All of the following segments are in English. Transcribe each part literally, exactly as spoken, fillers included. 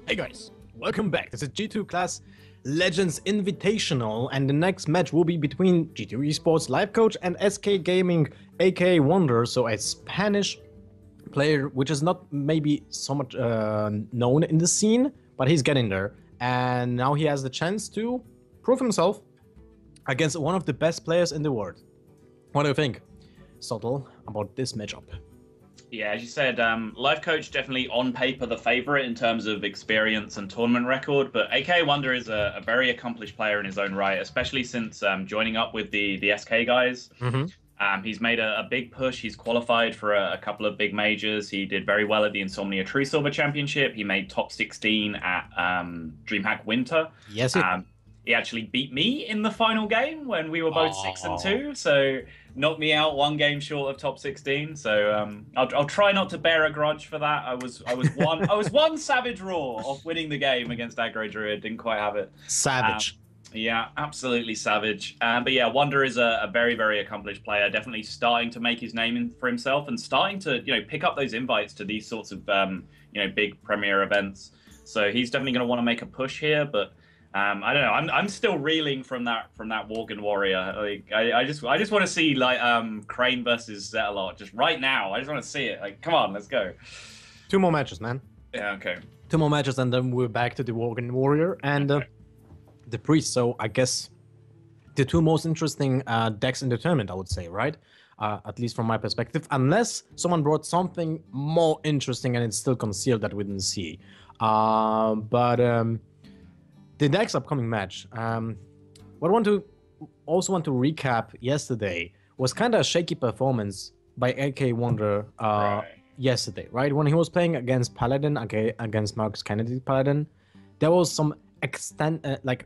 Hey guys, welcome back. This is G two Class Legends Invitational, and the next match will be between G two Esports Live Coach and S K Gaming, aka Wonder, so a Spanish player which is not maybe so much uh, known in the scene, but he's getting there. And now he has the chance to prove himself against one of the best players in the world. What do you think, Sottle, about this matchup? Yeah, as you said, um, Live Coach definitely on paper the favorite in terms of experience and tournament record, but A K A Wonder is a, a very accomplished player in his own right, especially since um, joining up with the the S K guys. Mm-hmm. Um, he's made a, a big push. He's qualified for a, a couple of big majors. He did very well at the Insomnia True Silver Championship. He made top sixteen at um, DreamHack Winter. Yes, it- um, he actually beat me in the final game when we were both oh. six and two. So knocked me out one game short of top sixteen. So um, I'll, I'll try not to bear a grudge for that. I was I was one I was one savage raw of winning the game against Aggro Druid. Didn't quite have it. Savage. Um, yeah, absolutely savage. Um, but yeah, Wonder is a, a very very accomplished player. Definitely starting to make his name in, for himself and starting to you know pick up those invites to these sorts of um, you know big premier events. So he's definitely going to want to make a push here, but. Um, I don't know. I'm I'm still reeling from that from that Worgen Warrior. Like I, I just I just want to see like um Crane versus Zetalot just right now. I just want to see it. Like come on, let's go. Two more matches, man. Yeah. Okay. Two more matches, and then we're back to the Worgen Warrior and okay. uh, the Priest. So I guess the two most interesting uh, decks in the tournament, I would say, right? Uh, at least from my perspective, unless someone brought something more interesting and it's still concealed that we didn't see. Uh, but. Um, The next upcoming match, um, what I want to also want to recap yesterday was kind of a shaky performance by A K A Wonder uh, right. yesterday, right? When he was playing against Paladin, okay, against Marcus Kennedy Paladin, there was some extend uh, like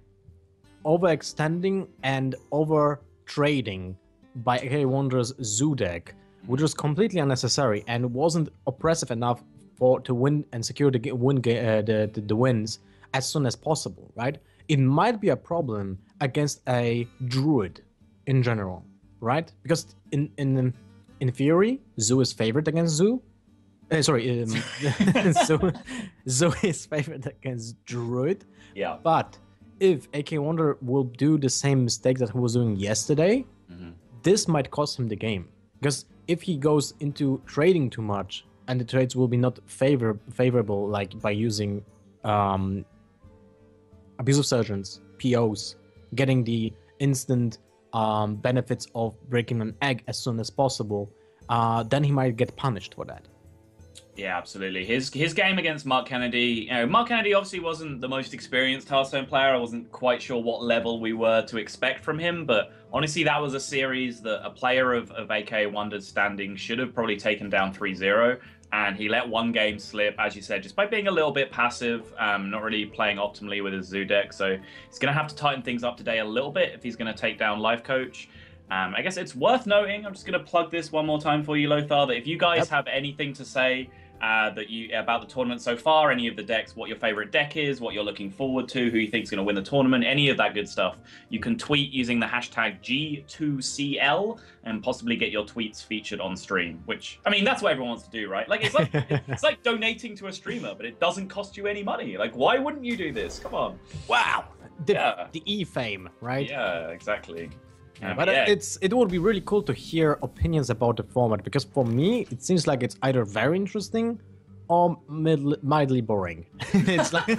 overextending and over trading by A K A Wonder's Zoo deck, which was completely unnecessary and wasn't oppressive enough for to win and secure the win uh, the, the the wins as soon as possible, right? It might be a problem against a druid in general, right? Because in in in theory, Zoo is favored against Zoo. Uh, sorry, um, Zoo, Zoo is favored against druid. Yeah. But if A K Wonder will do the same mistake that he was doing yesterday, mm-hmm. this might cost him the game. Because if he goes into trading too much, and the trades will be not favor favorable, like by using um. Abuse of Surgeons, P Os, getting the instant um, benefits of breaking an egg as soon as possible, uh, then he might get punished for that. Yeah, absolutely. His his game against Mark Kennedy, you know, Mark Kennedy obviously wasn't the most experienced Hearthstone player. I wasn't quite sure what level we were to expect from him, but honestly, that was a series that a player of, of A K A Wonder's standing should have probably taken down three zero. And he let one game slip, as you said, just by being a little bit passive, um, not really playing optimally with his Zoo deck. So he's going to have to tighten things up today a little bit if he's going to take down Life Coach. Um, I guess it's worth noting, I'm just going to plug this one more time for you, Lothar, that if you guys yep. have anything to say uh, that you about the tournament so far, any of the decks, what your favorite deck is, what you're looking forward to, who you think is going to win the tournament, any of that good stuff, you can tweet using the hashtag G two C L and possibly get your tweets featured on stream, which, I mean, that's what everyone wants to do, right? Like, it's like it's like donating to a streamer, but it doesn't cost you any money. Like, why wouldn't you do this? Come on. Wow. The, yeah. the E-fame, right? Yeah, exactly. Yeah, but yeah. it's it would be really cool to hear opinions about the format, because for me it seems like it's either very interesting or mid- mildly boring. It's like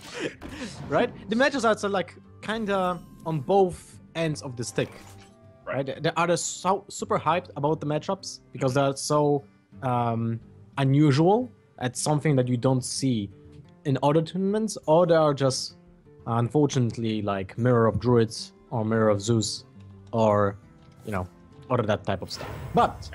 right? The matches are so like kind of on both ends of the stick. Right? right? They are so super hyped about the matchups because they're so um, unusual. It's something that you don't see in other tournaments, or they are just unfortunately like Mirror of Druids or Mirror of Zeus, or, you know, or that type of stuff. But,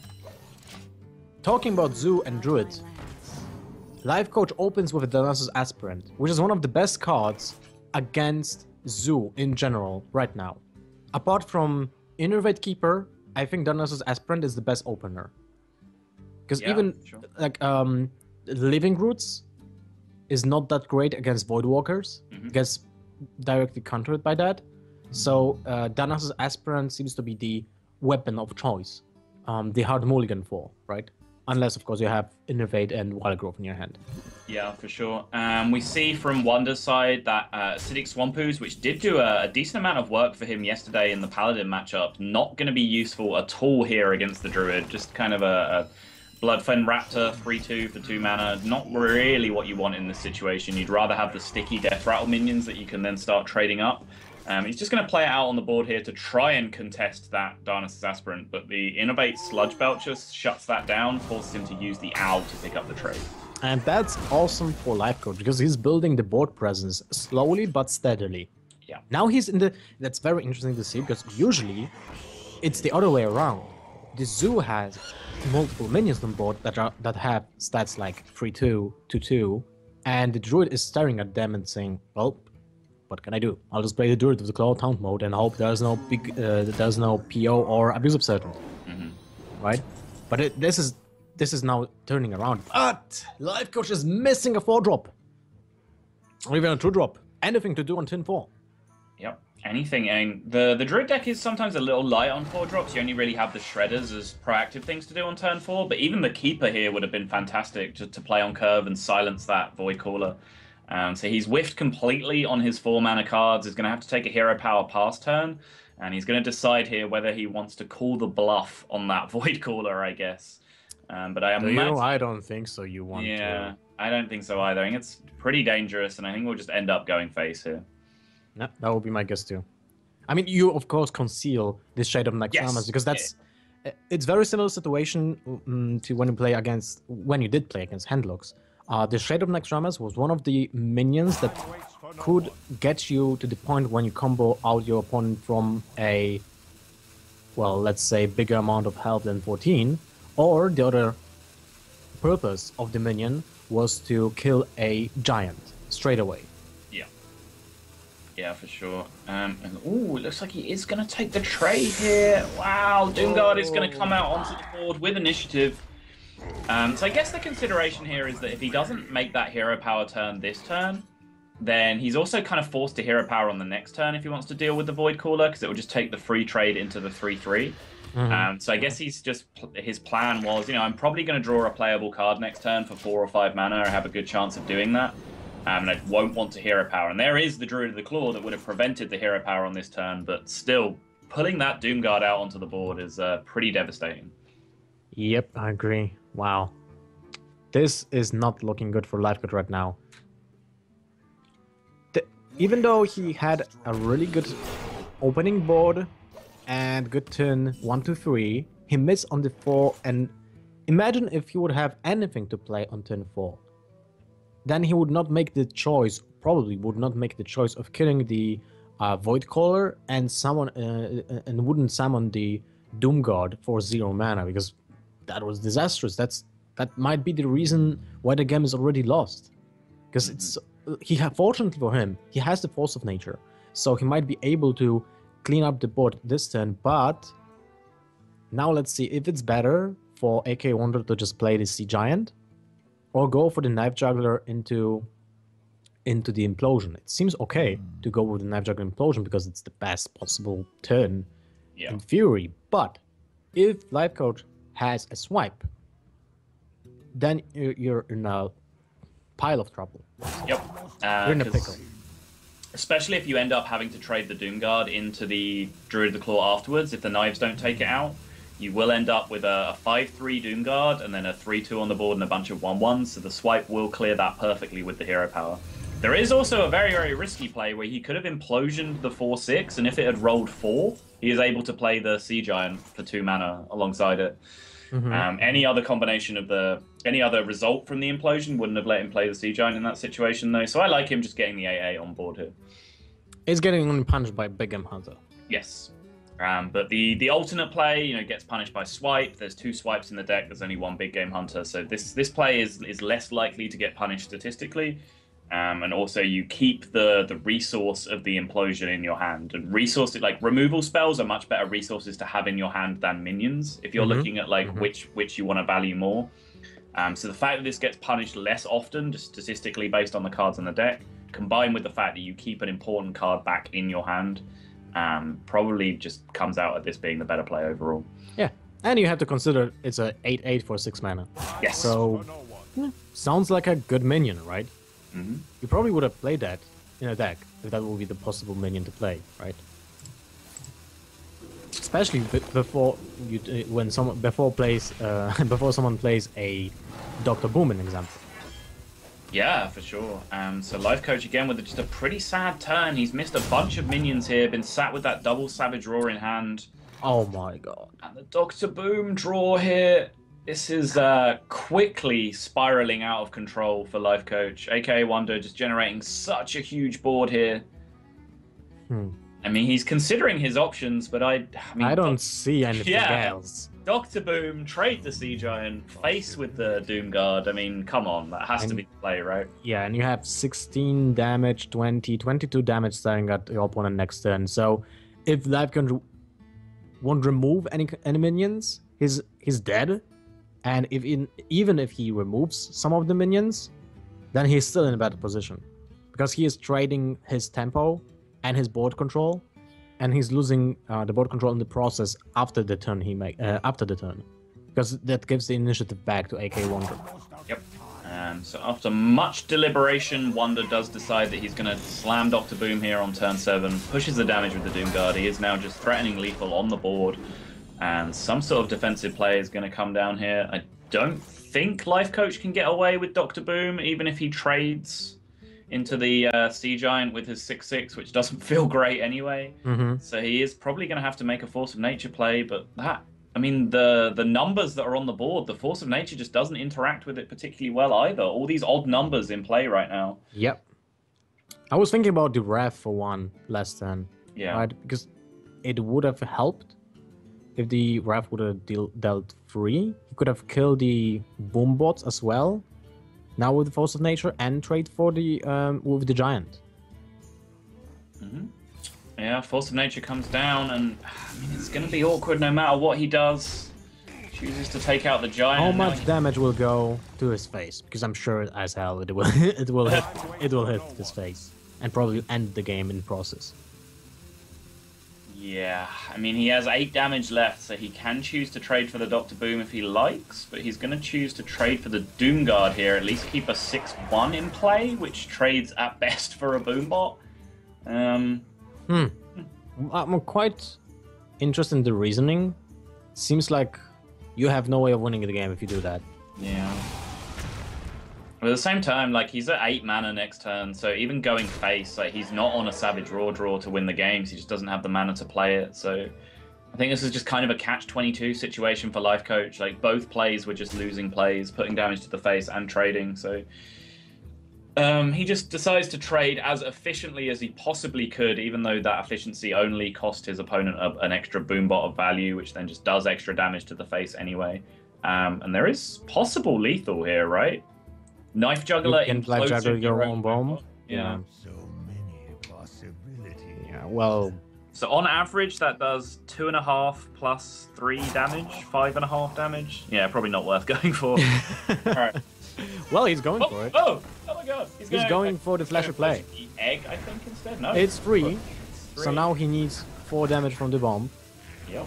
talking about Zoo and Druid, Live Coach opens with a Darnassus Aspirant, which is one of the best cards against Zoo in general right now. Apart from Innervate Keeper, I think Darnassus Aspirant is the best opener. Because yeah, even, sure. like, um, Living Roots is not that great against Voidwalkers. Mm-hmm. Gets directly countered by that. So uh, Darnassus Aspirant seems to be the weapon of choice, um, the hard mulligan for, right? unless of course you have Innervate and Wild Growth in your hand. Yeah, for sure. Um, we see from Wonder's side that uh, Acidic Swampoos, which did do a, a decent amount of work for him yesterday in the Paladin matchup, not going to be useful at all here against the Druid. Just kind of a, a Bloodfen Raptor, three two for two mana. Not really what you want in this situation. You'd rather have the sticky Death Rattle minions that you can then start trading up. Um, he's just going to play it out on the board here to try and contest that Darnassus Aspirant, but the Innervate Sludge Belcher shuts that down, forces him to use the Owl to pick up the trade. And that's awesome for Life Coach because he's building the board presence slowly but steadily. Yeah. Now he's in the... That's very interesting to see because usually it's the other way around. The Zoo has multiple minions on board that are that have stats like three two, two two, and the Druid is staring at them and saying, well, what can I do? I'll just play the Druid with the Claw Taunt mode and hope there's no big, uh, there's no P O or Abusive Serpent. Mm-hmm. Right? But it, this is... This is now turning around. But Life Coach is missing a four drop. Or even a two drop. Anything to do on Tin four. Yep. Anything. I mean, the, the Druid deck is sometimes a little light on four drops. You only really have the Shredders as proactive things to do on turn four. But even the Keeper here would have been fantastic to, to play on curve and silence that Void Caller. Um, so he's whiffed completely on his four mana cards. He's going to have to take a Hero Power pass turn. And he's going to decide here whether he wants to call the bluff on that Void Caller, I guess. Um, but I Do imagine... you? I don't think so. You want yeah, to? Yeah, I don't think so either. I think it's pretty dangerous, and I think we'll just end up going face here. Yeah, that would be my guess too. I mean, you of course conceal this Shade of Naxxramas Yes. because that's it's very similar situation um, to when you play against when you did play against Handlocks. Uh, the Shade of Naxxramas was one of the minions that could get you to the point when you combo out your opponent from a, well, let's say bigger amount of health than fourteen. Or the other purpose of the minion was to kill a giant straight away. Yeah. Yeah, for sure. Um, and ooh, it looks like he is going to take the trade here. Wow, Doomguard is going to come out onto the board with initiative. Um, so I guess the consideration here is that if he doesn't make that hero power turn this turn, then he's also kind of forced to hero power on the next turn if he wants to deal with the Void Caller, because it will just take the free trade into the three three. Mm-hmm. Um, so I guess he's just, his plan was, you know, I'm probably going to draw a playable card next turn for four or five mana. I have a good chance of doing that. Um, and I won't want to hero power. And there is the Druid of the Claw that would have prevented the hero power on this turn, but still, pulling that Doomguard out onto the board is uh, pretty devastating. Yep, I agree. Wow. This is not looking good for Lifeguard right now. The, even though he had a really good opening board and good turn one, two, three, he missed on the four, and imagine if he would have anything to play on turn four. Then he would not make the choice, probably would not make the choice of killing the uh, Void Caller and summon uh, and wouldn't summon the Doomguard for zero mana, because that was disastrous. That's that might be the reason why the game is already lost. Because it's he ha fortunately for him, he has the Force of Nature, so he might be able to clean up the board this turn. But now let's see if it's better for A K Wonder to just play the Sea Giant, or go for the Knife Juggler into into the Implosion. It seems okay to go with the Knife Juggler Implosion because it's the best possible turn yeah. in theory. But if Life Coach has a swipe, then you're in a pile of trouble. Yep. Uh, you're in a pickle. Especially if you end up having to trade the Doomguard into the Druid of the Claw afterwards, if the knives don't take it out. You will end up with a five three Doomguard and then a three two on the board and a bunch of one ones, so the swipe will clear that perfectly with the hero power. There is also a very, very risky play where he could have implosioned the four six, and if it had rolled four, he is able to play the Sea Giant for two mana alongside it. Mm-hmm. um, any other combination of the... Any other result from the implosion wouldn't have let him play the Sea Giant in that situation, though, so I like him just getting the A A on board here. He's getting only punished by Big M Hunter. Yes. Um, but the, the alternate play, you know, gets punished by swipe. There's two swipes in the deck. There's only one big game hunter. So this this play is is less likely to get punished statistically. Um, and also you keep the, the resource of the implosion in your hand. And resource, like removal spells are much better resources to have in your hand than minions. If you're mm-hmm. looking at like mm-hmm. which which you want to value more. Um, so the fact that this gets punished less often, just statistically based on the cards in the deck, combined with the fact that you keep an important card back in your hand, Um, probably just comes out at this being the better play overall. Yeah, And you have to consider it's a eight eight for six mana. Yes. So, yeah, sounds like a good minion, right? Mm-hmm. You probably would have played that in a deck, if that would be the possible minion to play, right? Especially b before you, uh, when someone before plays, uh, before someone plays a Doctor Boom, an example. Yeah, for sure. Um, so Life Coach again with just a pretty sad turn. He's missed a bunch of minions here, been sat with that double Savage Roar in hand. Oh my god. And the Doctor Boom draw here. This is uh, quickly spiraling out of control for Life Coach. A K A Wonder just generating such a huge board here. Hmm. I mean, he's considering his options, but I... I, mean, I don't see anything yeah. else. Doctor Boom, trade the Sea Giant, face with the Doomguard. I mean, come on, that has and, to be the play, right? Yeah, and you have sixteen damage, twenty, twenty-two damage staring at your opponent next turn. So if Life Coach won't remove any any minions, he's he's dead. And if in, even if he removes some of the minions, then he's still in a better position. Because he is trading his tempo and his board control. And he's losing uh, the board control in the process after the turn he make uh, after the turn, because that gives the initiative back to A K Wonder. Yep. Um, so after much deliberation, Wonder does decide that he's going to slam Doctor Boom here on turn seven, pushes the damage with the Doomguard. He is now just threatening lethal on the board, and some sort of defensive play is going to come down here. I don't think Life Coach can get away with Doctor Boom, even if he trades into the uh, Sea Giant with his six six, which doesn't feel great anyway. Mm-hmm. So he is probably going to have to make a Force of Nature play, but that, I mean, the the numbers that are on the board, the Force of Nature just doesn't interact with it particularly well either. All these odd numbers in play right now. Yep. I was thinking about the Wrath for one last turn. Yeah. Right? Because it would have helped if the Wrath would have deal, dealt free. He could have killed the Boom bots as well. Now with the Force of Nature, and trade for the um, with the Giant. Mm-hmm. Yeah, Force of Nature comes down, and I mean, it's going to be awkward no matter what he does. Chooses to take out the Giant. How much he... damage will go to his face? Because I'm sure as hell it will it will hit, it will hit his face and probably end the game in process. Yeah, I mean, he has eight damage left, so he can choose to trade for the Doctor Boom if he likes, but he's going to choose to trade for the Doomguard here, at least keep a six one in play, which trades at best for a Boombot. Um, hmm. I'm quite interested in the reasoning. Seems like you have no way of winning the game if you do that. Yeah. But at the same time, like, he's at eight mana next turn, so even going face, like, he's not on a Savage Roar draw to win the games. He just doesn't have the mana to play it. So I think this is just kind of a catch twenty-two situation for Life Coach. Like, both plays were just losing plays, putting damage to the face and trading. So um, he just decides to trade as efficiently as he possibly could, even though that efficiency only cost his opponent a, an extra Boombot of value, which then just does extra damage to the face anyway. Um, and there is possible lethal here, right? Knife Juggler, you can Life Juggle your own bomb. Yeah. So many possibilities. Yeah, well. So on average, that does two and a half plus three damage, five and a half damage. Yeah, probably not worth going for. All right. Well, he's going oh, for it. Oh, oh my god. He's, he's going, going for the Flash of Play. The egg, I think, instead. No. It's free. Three. So now he needs four damage from the bomb. Yep.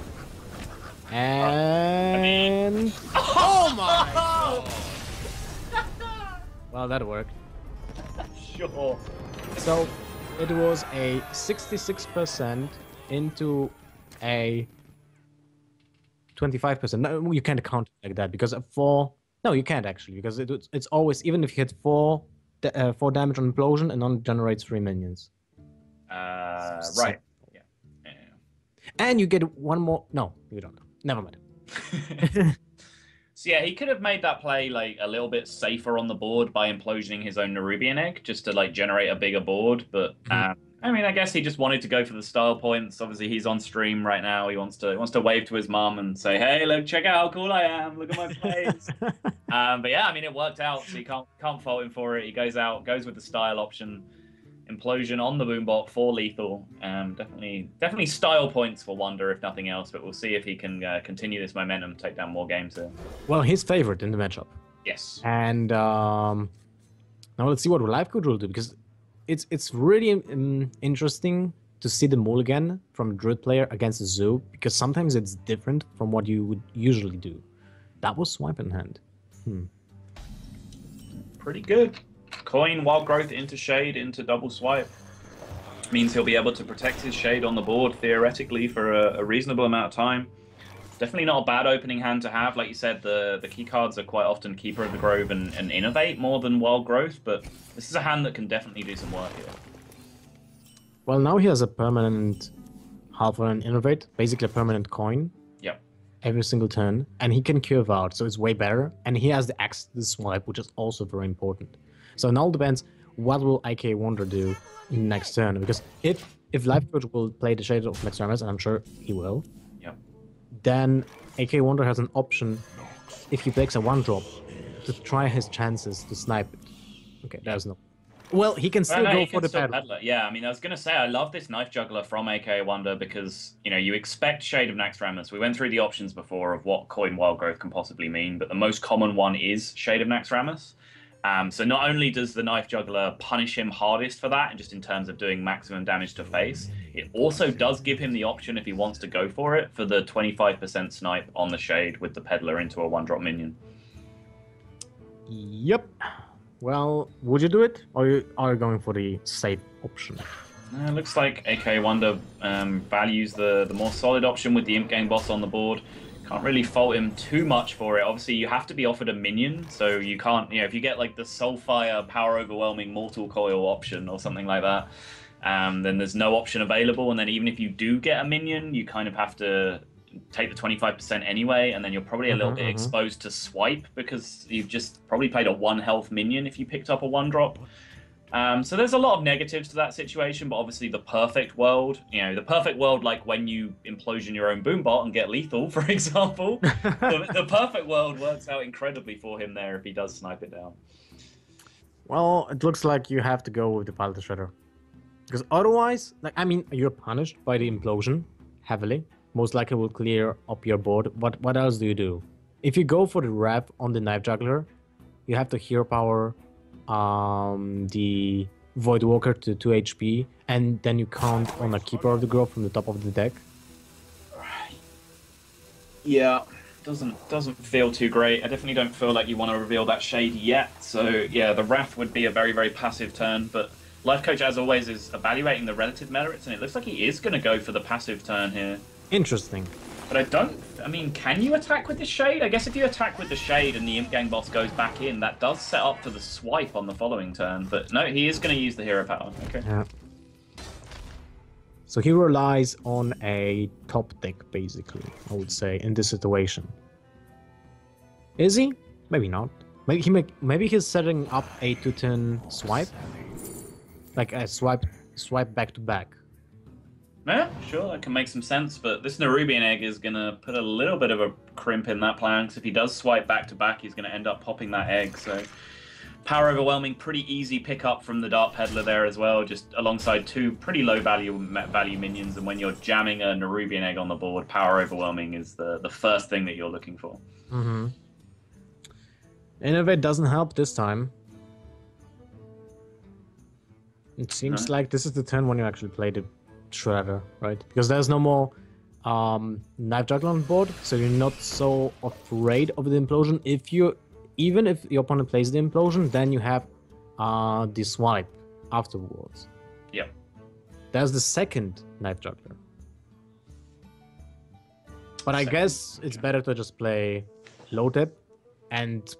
And. I mean... Oh my god! Well, that worked. Sure. So, it was a sixty-six percent into a twenty-five percent. No, you can't count it like that because a four... No, you can't actually, because it, it's always, even if you hit four, uh, four damage on implosion, and on generates three minions. Uh, So- right. Yeah. Yeah. And you get one more... No, you don't. Never mind. So yeah, he could have made that play like a little bit safer on the board by implosioning his own Nerubian egg just to like generate a bigger board. But um, I mean, I guess he just wanted to go for the style points. Obviously, he's on stream right now. He wants to he wants to wave to his mum and say, "Hey, look, check out how cool I am. Look at my plays." um, but yeah, I mean, it worked out, so you can't can't fault him for it. He goes out, goes with the style option. Implosion on the Boombot for lethal. Um, definitely, definitely style points for Wonder, if nothing else. But we'll see if he can uh, continue this momentum, take down more games here. Well, his favorite in the matchup. Yes. And um, now let's see what Life Coach will do, because it's it's really um, interesting to see the mulligan from a Druid player against a Zoo, because sometimes it's different from what you would usually do. That was swipe in hand. Hmm. Pretty good. Coin, Wild Growth into Shade, into double swipe. Means he'll be able to protect his Shade on the board, theoretically, for a, a reasonable amount of time. Definitely not a bad opening hand to have. Like you said, the, the key cards are quite often Keeper of the Grove and, and Innovate more than Wild Growth, but this is a hand that can definitely do some work here. Well, now he has a permanent half an Innovate, basically a permanent coin. Yep. Every single turn, and he can curve out, so it's way better. And he has the Axe to swipe, which is also very important. So it all depends what will I K Wonder do in next turn, because if if Life Coach will play the Shade of Naxxramas, and I'm sure he will, Yep. then A K Wonder has an option, if he takes a one drop, to try his chances to snipe it. Okay, there's no. Well, he can still Well, no, go he for can the still pedal. peddler. Yeah, I mean, I was going to say, I love this Knife Juggler from A K Wonder because, you know, you expect Shade of Naxxramas. We went through the options before of what Coin Wild Growth can possibly mean, but the most common one is Shade of Naxxramas. Um, so not only does the Knife Juggler punish him hardest for that, and just in terms of doing maximum damage to face, it also does give him the option, if he wants to go for it, for the twenty-five percent snipe on the Shade with the Peddler into a one-drop minion. Yep. Well, would you do it, or you are you going for the safe option? Uh, looks like A K Wonder um, values the, the more solid option with the Imp Gang boss on the board. Can't really fault him too much for it. Obviously, you have to be offered a minion, so you can't, you know, if you get like the Soulfire Power Overwhelming Mortal Coil option or something like that, um, then there's no option available. And then even if you do get a minion, you kind of have to take the twenty-five percent anyway, and then you're probably a little Mm-hmm, bit mm-hmm. exposed to swipe because you've just probably played a one health minion if you picked up a one drop. Um, so there's a lot of negatives to that situation, but obviously the perfect world, you know, the perfect world, like when you implosion your own Boombot and get lethal, for example, the, the perfect world works out incredibly for him there if he does snipe it down. Well, it looks like you have to go with the Palette Shredder. Because otherwise, like, I mean, you're punished by the implosion heavily. Most likely will clear up your board. What what else do you do? If you go for the Rev on the Knife Juggler, you have to hero power um, the Void Walker to two H P, and then you count on a Keeper of the Grove from the top of the deck. Yeah, doesn't doesn't feel too great. I definitely don't feel like you want to reveal that Shade yet. So yeah, the Wrath would be a very, very passive turn, but Life Coach, as always, is evaluating the relative merits, and it looks like he is going to go for the passive turn here. Interesting. But I don't... I mean, can you attack with the Shade? I guess if you attack with the Shade and the Imp Gang boss goes back in, that does set up for the swipe on the following turn. But no, he is going to use the hero power. Okay. Yeah. So he relies on a top deck, basically, I would say, in this situation. Is he? Maybe not. Maybe he make, maybe he's setting up a two ten swipe, like a swipe swipe back to back. Yeah, sure, that can make some sense, but this Nerubian Egg is going to put a little bit of a crimp in that plan, because if he does swipe back to back, he's going to end up popping that egg, so... Power Overwhelming, pretty easy pickup from the Dart Peddler there as well, just alongside two pretty low value value minions, and when you're jamming a Nerubian Egg on the board, Power Overwhelming is the, the first thing that you're looking for. Mm-hmm. Innovate doesn't help this time. It seems No. like this is the turn when you actually play the Shredder, right? Because there's no more um, Knife Juggler on board, so you're not so afraid of the implosion. If you, even if your opponent plays the implosion, then you have uh, the swipe afterwards. Yep. There's the second Knife Juggler. But I Second guess it's better to just play low tip and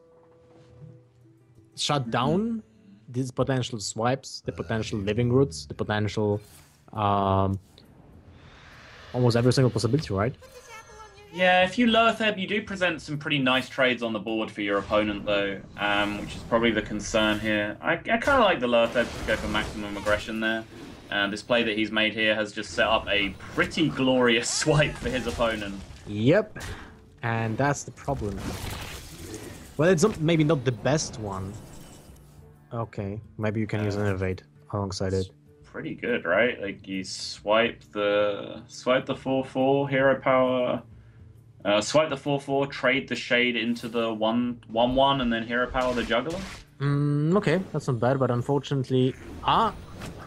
shut down these potential swipes, the potential living roots, the potential um, almost every single possibility, right? Yeah, if you lower Theb, you do present some pretty nice trades on the board for your opponent, though, um, which is probably the concern here. I, I kind of like the lower Theb to go for maximum aggression there. And this play that he's made here has just set up a pretty glorious swipe for his opponent. Yep, and that's the problem. Well, it's not, maybe not the best one. Okay, maybe you can use Innovate alongside it. Pretty good, right? Like you swipe the swipe the four four hero power, uh, swipe the four four, trade the Shade into the one one one, and then hero power the Juggler. Mm, okay, that's not bad, but unfortunately, ah,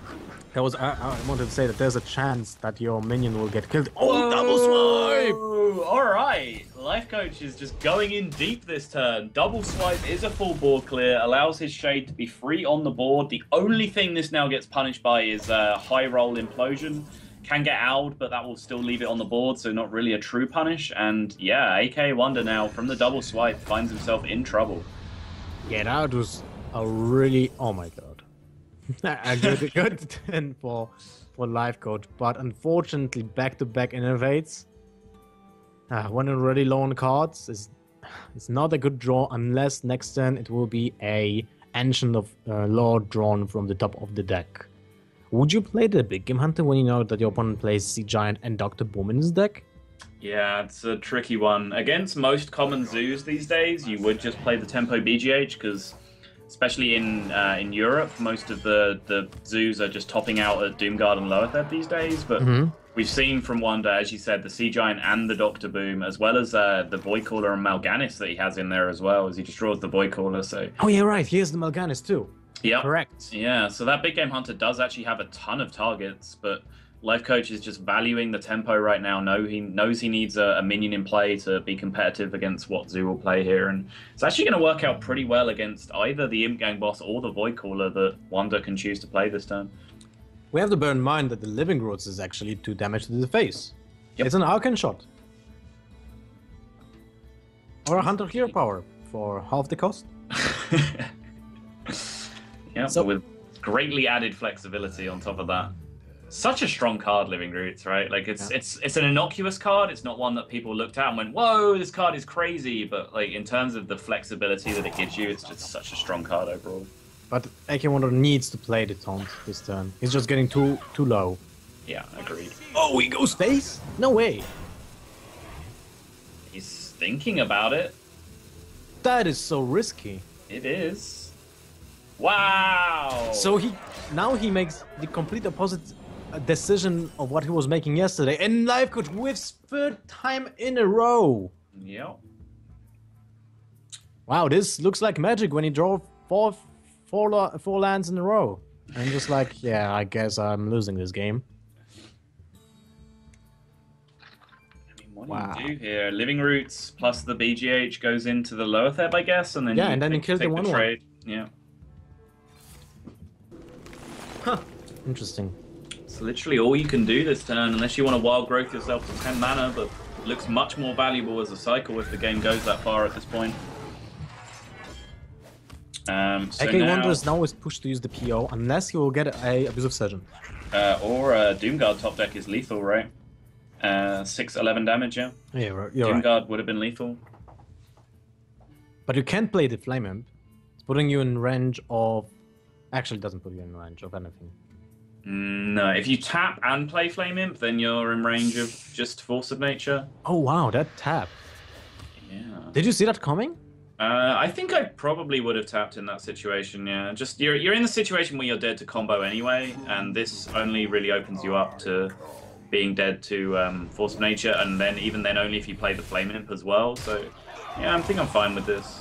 That was I, I wanted to say that there's a chance that your minion will get killed. Oh, double swipe! Whoa! All right, Life Coach is just going in deep this turn. Double swipe is a full board clear, allows his shade to be free on the board. The only thing this now gets punished by is uh, high roll implosion. Can get owled, but that will still leave it on the board, so not really a true punish. And yeah, A K Wonder now from the double swipe finds himself in trouble. Yeah, that was a really oh my god. a good, good turn for for Life Coach, but unfortunately back-to-back innovates. Uh, when already low on cards is it's not a good draw unless next turn it will be a Ancient of uh, Law drawn from the top of the deck. Would you play the Big Game Hunter when you know that your opponent plays Sea Giant and Doctor Boom in his deck? Yeah, it's a tricky one. Against most common zoos these days, you would just play the Tempo B G H because, especially in uh, in Europe, most of the, the zoos are just topping out at Doomguard and Loatheb these days. But Mm-hmm. we've seen from Wonder, as you said, the Sea Giant and the Doctor Boom, as well as uh, the Void Caller and Mal'Ganis that he has in there as well, as he just draws the Void Caller. So Oh yeah, right. Here's the Mal'Ganis too. yeah, Correct. yeah. So that Big Game Hunter does actually have a ton of targets, but Life Coach is just valuing the tempo right now. No, he knows he needs a, a minion in play to be competitive against what Zoo will play here, and it's actually going to work out pretty well against either the Imp Gang boss or the Void Caller that Wonder can choose to play this turn. We have to bear in mind that the Living Roots is actually two damage to the face. Yep. It's an Arcane shot. Or a Hunter Hero Power for half the cost. Yeah, So- but with greatly added flexibility on top of that. Such a strong card, Living Roots, right? Like it's Yeah. it's it's an innocuous card. It's not one that people looked at and went, "Whoa, this card is crazy." But like in terms of the flexibility that it gives you, it's just such a strong card overall. But A K Wonder needs to play the taunt this turn. He's just getting too too low. Yeah, agreed. Oh, he goes face? No way. He's thinking about it. That is so risky. It is. Wow. So he now he makes the complete opposite uh, decision of what he was making yesterday, and Life Coach whiffs third time in a row. yeah. Wow, this looks like magic when he draw four four lo- four lands in a row. And just like, yeah, I guess I'm losing this game. I mean, what Wow. do you do here? Living Roots plus the B G H goes into the Loatheb, I guess, and then Yeah, you and then you take- kill the take one one. trade. Yeah. Huh. Interesting. It's literally all you can do this turn, unless you want to wild growth yourself to ten mana, but it looks much more valuable as a cycle if the game goes that far at this point. Um, so A K now, Wonder is now is pushed to use the P O unless he will get a Abusive Surgeon. uh, or uh, Doomguard top deck is lethal, right? Uh, six eleven damage, yeah. Yeah, right, you're right. Doomguard would have been lethal. But you can't play the Flame Imp. It's putting you in range of... Actually, it doesn't put you in range of anything. Mm, No, if you tap and play Flame Imp, then you're in range of just Force of Nature. Oh wow, that tap. Yeah. Did you see that coming? Uh, I think I probably would have tapped in that situation. Yeah, just you're you're in the situation where you're dead to combo anyway, and this only really opens you up to being dead to um, Force of Nature, and then even then only if you play the Flame Imp as well. So yeah, I think I'm fine with this.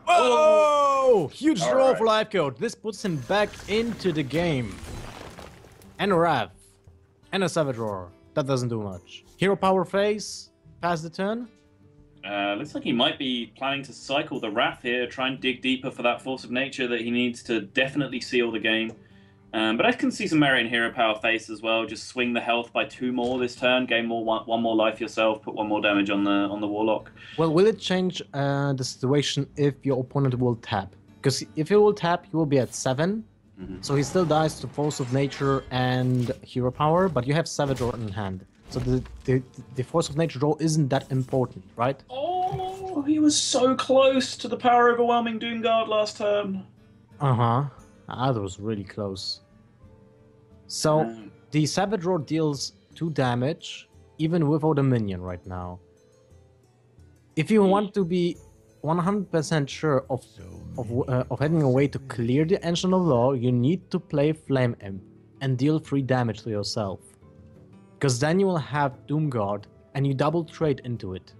Oh! Huge All draw right. for Life Coach. This puts him back into the game. And a Wrath. And a Savage Roar. That doesn't do much. Hero Power phase. Pass the turn. Uh, looks like he might be planning to cycle the Wrath here, try and dig deeper for that Force of Nature that he needs to definitely seal the game. Um, but I can see some merit in Hero Power Face as well. Just swing the health by two more this turn, gain more one, one more life yourself, put one more damage on the on the Warlock. Well, will it change uh, the situation if your opponent will tap? Because if he will tap, he will be at seven. Mhm. So he still dies to Force of Nature and Hero Power, but you have Savage Roar in hand. So the, the, the Force of Nature draw isn't that important, right? Oh, he was so close to the power overwhelming Doomguard last turn. Uh-huh. Ah, that was really close. So, Um, the Savage Roar deals two damage, even without a minion right now. If you want to be one hundred percent sure of of, uh, of having a way to clear the Ancient of Law, you need to play Flame Imp and deal three damage to yourself. Because then you will have Doomguard, and you double trade into it.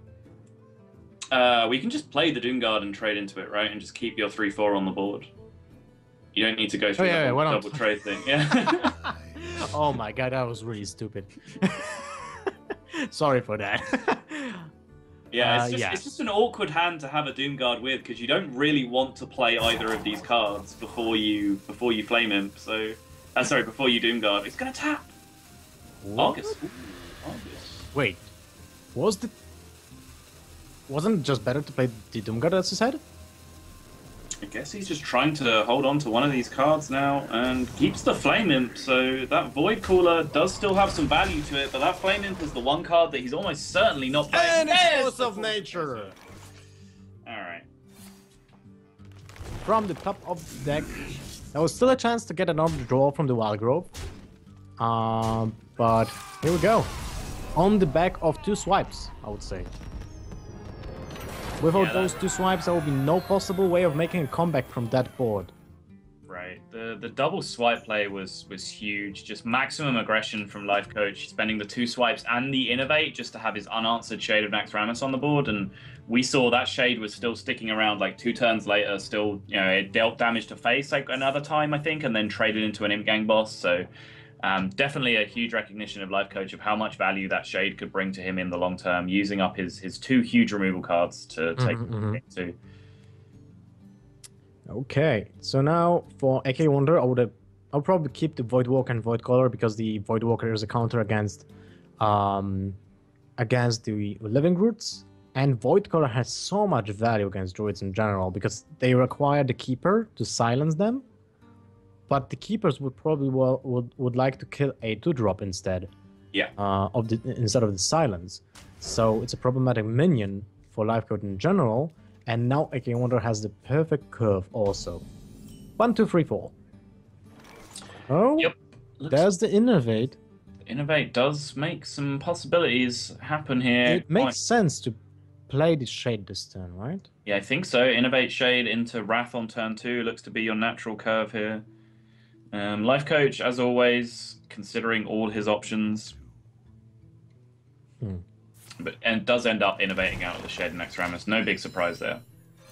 Uh, we can just play the Doomguard and trade into it, right? And just keep your three four on the board. You don't need to go through yeah, the yeah, whole why not? double trade thing. Yeah. Oh my god, that was really stupid. Sorry for that. Yeah, it's Uh, just yeah. it's just an awkward hand to have a Doomguard with because you don't really want to play either of these cards before you before you Flame Imp. So, uh, sorry, before you Doomguard, it's gonna tap. What? Argus. Ooh, Argus. Wait, was the wasn't it just better to play the Doomguard as his head? I guess he's just trying to hold on to one of these cards now and keeps the Flame Imp, so that Void Cooler does still have some value to it, but that Flame Imp is the one card that he's almost certainly not playing. And it's There's Force the of Nature! Alright. From the top of the deck, there was still a chance to get another draw from the Wild Grove. Um, but here we go. On the back of two swipes, I would say. Without Yeah, those that- two swipes, there will be no possible way of making a comeback from that board. Right. The the double swipe play was was huge. Just maximum aggression from Life Coach, spending the two swipes and the innovate just to have his unanswered Shade of Naxxramas on the board. And we saw that Shade was still sticking around like two turns later, still, you know, it dealt damage to face like another time, I think, and then traded into an Imp Gang boss. So um, definitely a huge recognition of Life Coach of how much value that Shade could bring to him in the long term, using up his his two huge removal cards to take Mhm, mhm. it to. Okay, so now for A K Wonder, I would have, I'll probably keep the Voidwalker and Voidcaller because the Voidwalker is a counter against, um, against the Living Roots, and Voidcaller has so much value against Druids in general because they require the Keeper to silence them, but the Keepers would probably well, would would like to kill a two drop instead. Yeah. Uh, of the instead of the silence, so it's a problematic minion for Life Coach in general. And now A K Wonder has the perfect curve also. One, two, three, four. Oh, Yep. Looks there's the innovate. Innovate does make some possibilities happen here. It makes Quite- sense to play the Shade this turn, right? Yeah, I think so. Innovate Shade into Wrath on turn two looks to be your natural curve here. Um, Life Coach, as always, considering all his options. Hmm. But and does end up innovating out of the Shade and Naxxramas. No big surprise there.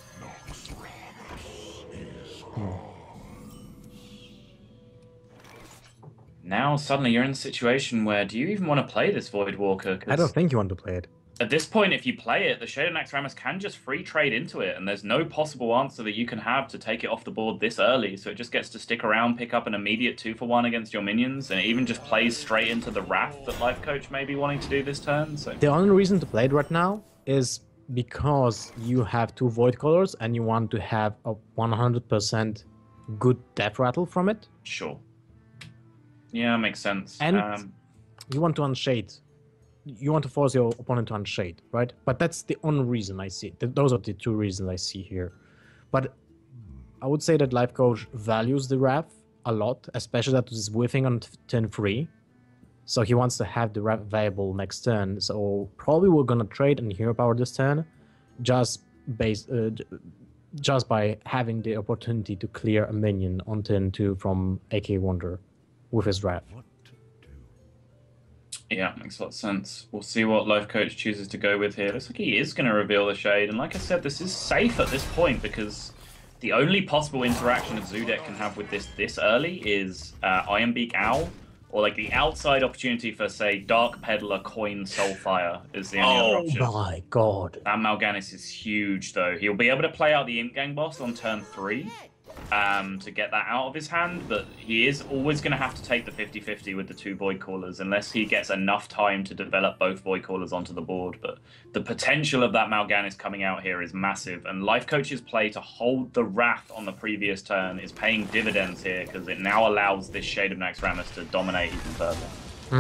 Now suddenly you're in a situation where do you even want to play this Voidwalker? 'Cause I don't think you want to play it. at this point, if you play it, the Shade of Naxxramas can just free trade into it, and there's no possible answer that you can have to take it off the board this early. So it just gets to stick around, pick up an immediate two for one against your minions, and it even just plays straight into the Wrath that Life Coach may be wanting to do this turn. So The only reason to play it right now is because you have two Void Colors and you want to have a one hundred percent good Death Rattle from it. sure, yeah, makes sense. And- um, You want to unshade. You want to force your opponent to unshade, right? But that's the only reason I see. Th- Those are the two reasons I see here. But I would say that Life Coach values the Wrath a lot, especially that it's whiffing on t- turn three. So he wants to have the Wrath available next turn. So probably we're gonna trade and hero power this turn, just based, uh, j- just by having the opportunity to clear a minion on turn two from A K Wonder with his Wrath. What to do? Yeah, makes a lot of sense. We'll see what Life Coach chooses to go with here. Looks like he is going to reveal the Shade, and like I said, this is safe at this point because the only possible interaction that Zudek can have with this this early is uh, Iron Beak Owl, or like the outside opportunity for, say, Dark Peddler, Coin, Soulfire is the only other option. Oh my god. That Mal'Ganis is huge, though. He'll be able to play out the Imp Gang boss on turn three um, to get that out of his hand, but he is always going to have to take the fifty fifty with the two Void Callers unless he gets enough time to develop both Void Callers onto the board. But the potential of that Mal'Ganis coming out here is massive, and Life Coach's play to hold the Wrath on the previous turn is paying dividends here because it now allows this Shade of Naxxramas to dominate even further.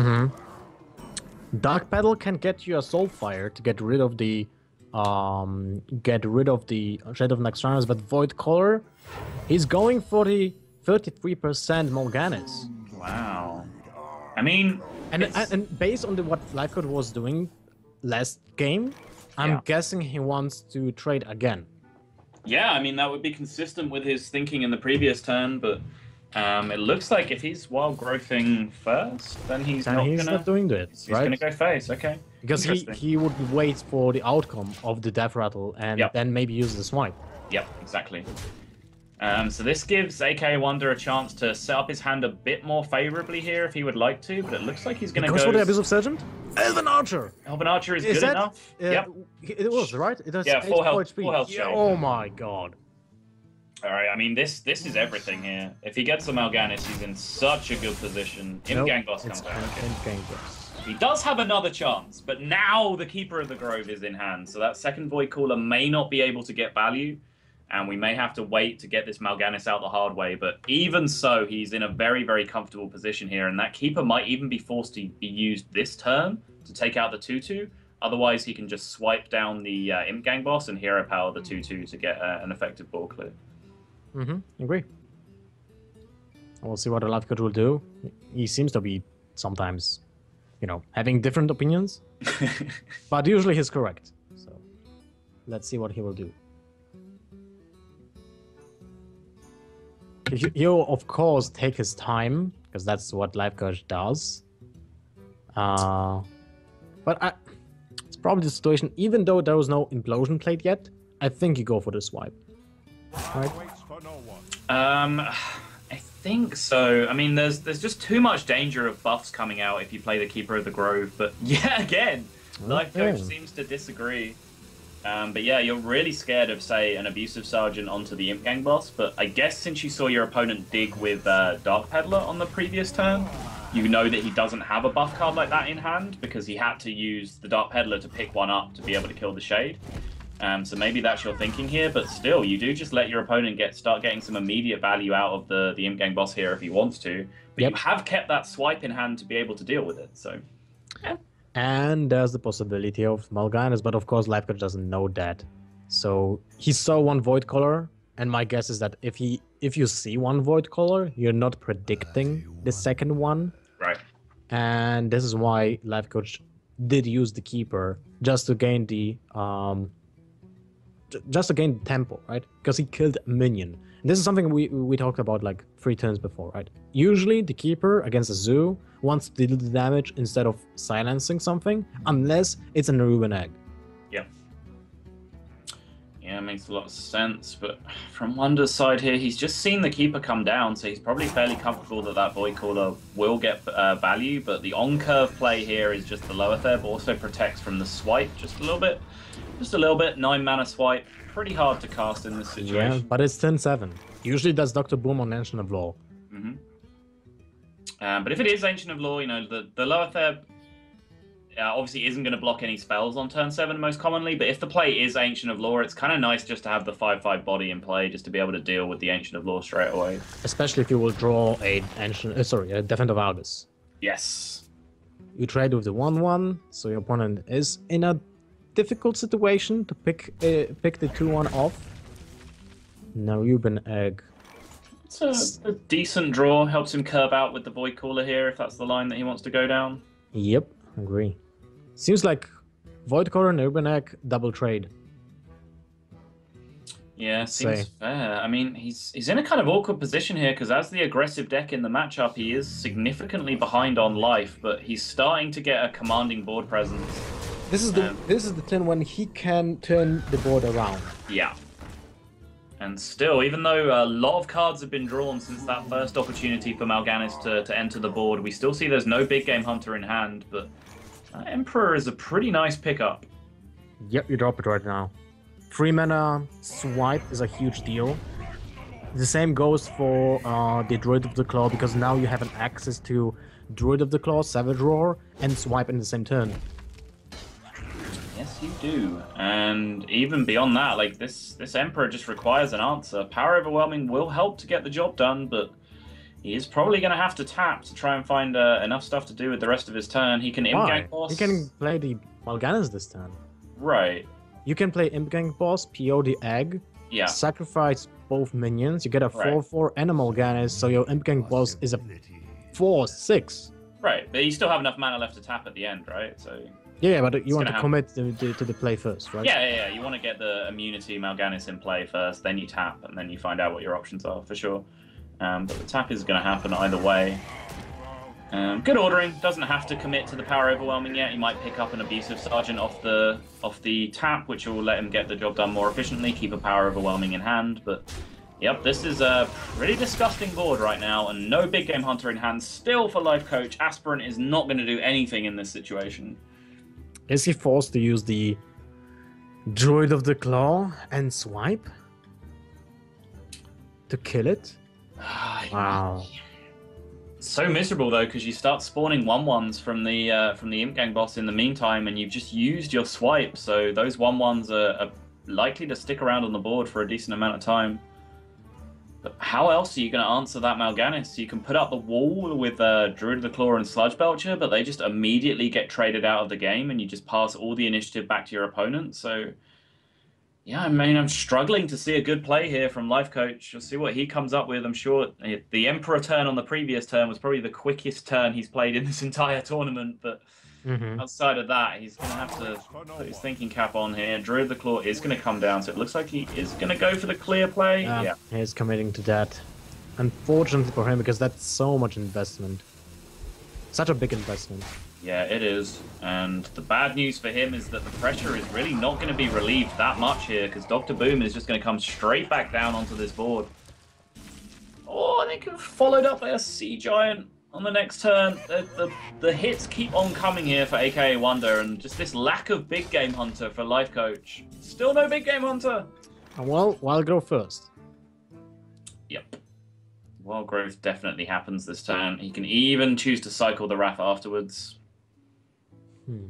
Mm-hmm. Dark Petal can get you a Soulfire to get rid of the um get rid of the Shade of Naxxramas, but Void Caller, he's going for the thirty-three percent Mal'Ganis. Wow. I mean, And, it's- and and based on the, what Life Coach was doing last game, I'm Yeah. guessing he wants to trade again. yeah, I mean, that would be consistent with his thinking in the previous turn, but um, it looks like if he's wild growthing first, then he's And not he's gonna not doing it, he's right? gonna go face, okay. Because he, Interesting. he would wait for the outcome of the Death Rattle and Yep. then maybe use the swipe. Yep, exactly. Um, so this gives A K Wonder a chance to set up his hand a bit more favorably here if he would like to, but it looks like he's going to Goes go... for the Abyss of Sergeant? Elven Archer! Elven Archer is, Is good that, enough. Uh, Yep. It was, right? It has Yeah, full eight health- H P. full health Yeah, shade. oh my god. All right, I mean, this this is everything here. If he gets the Mal'Ganis, he's in such a good position. Imp Nope, Gang Boss it's comes out. Imp- Okay. Imp Gang Boss. He does have another chance, but now the Keeper of the Grove is in hand, so that second Void Cooler may not be able to get value, and we may have to wait to get this Mal'Ganis out the hard way, but even so, he's in a very, very comfortable position here, and that Keeper might even be forced to be used this turn to take out the two two. Otherwise, he can just swipe down the uh, Imp Gang Boss and Hero Power the two two to get uh, an effective ball clear. Mm-hmm, agree. We'll see what the life coach will do. He seems to be sometimes, you know, having different opinions, but usually he's correct. So let's see what he will do. He- He'll of course take his time because that's what life coach does. Uh, but I, it's probably the situation. Even though there was no implosion played yet, I think you go for the swipe. Right? Um, I think so. I mean, there's there's just too much danger of buffs coming out if you play the Keeper of the Grove. But yeah, again, Life Coach Okay. seems to disagree. Um, but yeah, you're really scared of, say, an Abusive Sergeant onto the Imp Gang boss. But I guess since you saw your opponent dig with uh, Dark Peddler on the previous turn, you know that he doesn't have a buff card like that in hand because he had to use the Dark Peddler to pick one up to be able to kill the Shade. Um, so maybe that's your thinking here, but still, you do just let your opponent get start getting some immediate value out of the, the Imp Gang boss here if he wants to. But Yep. you have kept that swipe in hand to be able to deal with it, so... Yeah. And there's the possibility of Mal'Ganis, but of course life coach doesn't know that. So he saw one void color, and my guess is that if he if you see one void color, you're not predicting the second one. Right. And this is why life coach did use the keeper just to gain the um j- just to gain the tempo, right? Because he killed a minion. And this is something we we talked about like three turns before, right? Usually the keeper against a zoo wants to deal the damage instead of silencing something, unless it's a Nerubian egg. Yep. Yeah, makes a lot of sense, but from Wonder's side here, he's just seen the Keeper come down, so he's probably fairly comfortable that that Void Caller will get uh, value, but the on-curve play here is just the lower third, but also protects from the swipe just a little bit. Just a little bit, nine mana swipe, pretty hard to cast in this situation. Yeah, but it's ten seven. Usually that's Doctor Boom on Ancient of Law. hmm Um, but if it is Ancient of Law, you know, the, the lower third uh, obviously isn't going to block any spells on turn seven most commonly, but if the play is Ancient of Law, it's kind of nice just to have the five five body in play just to be able to deal with the Ancient of Law straight away. Especially if you will draw a ancient, uh, sorry, a Defender of Argus. Yes. You trade with the one one, so your opponent is in a difficult situation to pick uh, pick the two one off. Nerubian egg. It's a, a decent draw, helps him curve out with the Void Caller here if that's the line that he wants to go down. Yep, agree. Seems like Void Caller and Nerubian egg double trade. Yeah, seems Say. fair. I mean, he's he's in a kind of awkward position here because as the aggressive deck in the matchup, he is significantly behind on life, but he's starting to get a commanding board presence. This is the Um, this is the turn when he can turn the board around. Yeah. And still, even though a lot of cards have been drawn since that first opportunity for Mal'Ganis to, to enter the board, we still see there's no big game hunter in hand, but uh, Emperor is a pretty nice pickup. Yep, you drop it right now. Three mana swipe is a huge deal. The same goes for uh, the Druid of the Claw, because now you have an access to Druid of the Claw, Savage Roar, and swipe in the same turn. Yes, you do. And even beyond that, like this this Emperor just requires an answer. Power Overwhelming will help to get the job done, but he is probably going to have to tap to try and find uh, enough stuff to do with the rest of his turn. He can Imp Why? Gang Boss. You can play the Mal'Ganis this turn. Right. You can play Imp Gang Boss, P O the egg, Yeah. sacrifice both minions, you get a Right. four four and a Mal'Ganis, so your Imp Gang Boss is a four six. Right. But you still have enough mana left to tap at the end, right? So. Yeah, but you want gonna to commit to, to, to the play first, right? Yeah, yeah, yeah. You want to get the immunity Mal'Ganis in play first, then you tap, and then you find out what your options are, for sure. Um, but the tap is going to happen either way. Um, good ordering. Doesn't have to commit to the Power Overwhelming yet. He might pick up an Abusive Sergeant off the off the tap, which will let him get the job done more efficiently, keep a Power Overwhelming in hand. But Yep, this is a pretty disgusting board right now, and no big game hunter in hand. Still for Life Coach, Aspirant is not going to do anything in this situation. Is he forced to use the Druid of the Claw and swipe to kill it? Wow. So miserable though, because you start spawning one ones from the uh, from the Imp Gang boss in the meantime, and you've just used your swipe, so those one ones are, are likely to stick around on the board for a decent amount of time. But how else are you going to answer that Mal'Ganis? You can put up the wall with uh, Druid of the Claw and Sludge Belcher, but they just immediately get traded out of the game, and you just pass all the initiative back to your opponent. So, yeah, I mean, I'm struggling to see a good play here from Life Coach. We'll see what he comes up with. I'm sure the Emperor turn on the previous turn was probably the quickest turn he's played in this entire tournament, but mm-hmm. outside of that, he's going to have to put his thinking cap on here. Druid of the Claw is going to come down, so it looks like he is going to go for the clear play. Yeah, yeah. He's committing to that. Unfortunately for him, because that's so much investment. Such a big investment. Yeah, it is. And the bad news for him is that the pressure is really not going to be relieved that much here, because Doctor Boom is just going to come straight back down onto this board. Oh, I think followed up by a Sea Giant on the next turn. The, the, the hits keep on coming here for A K A Wonder, and just this lack of big game hunter for Life Coach. Still no big game hunter. Well, Wild Growth first. Yep. Wild Growth definitely happens this turn. He can even choose to cycle the Wrath afterwards. Hmm.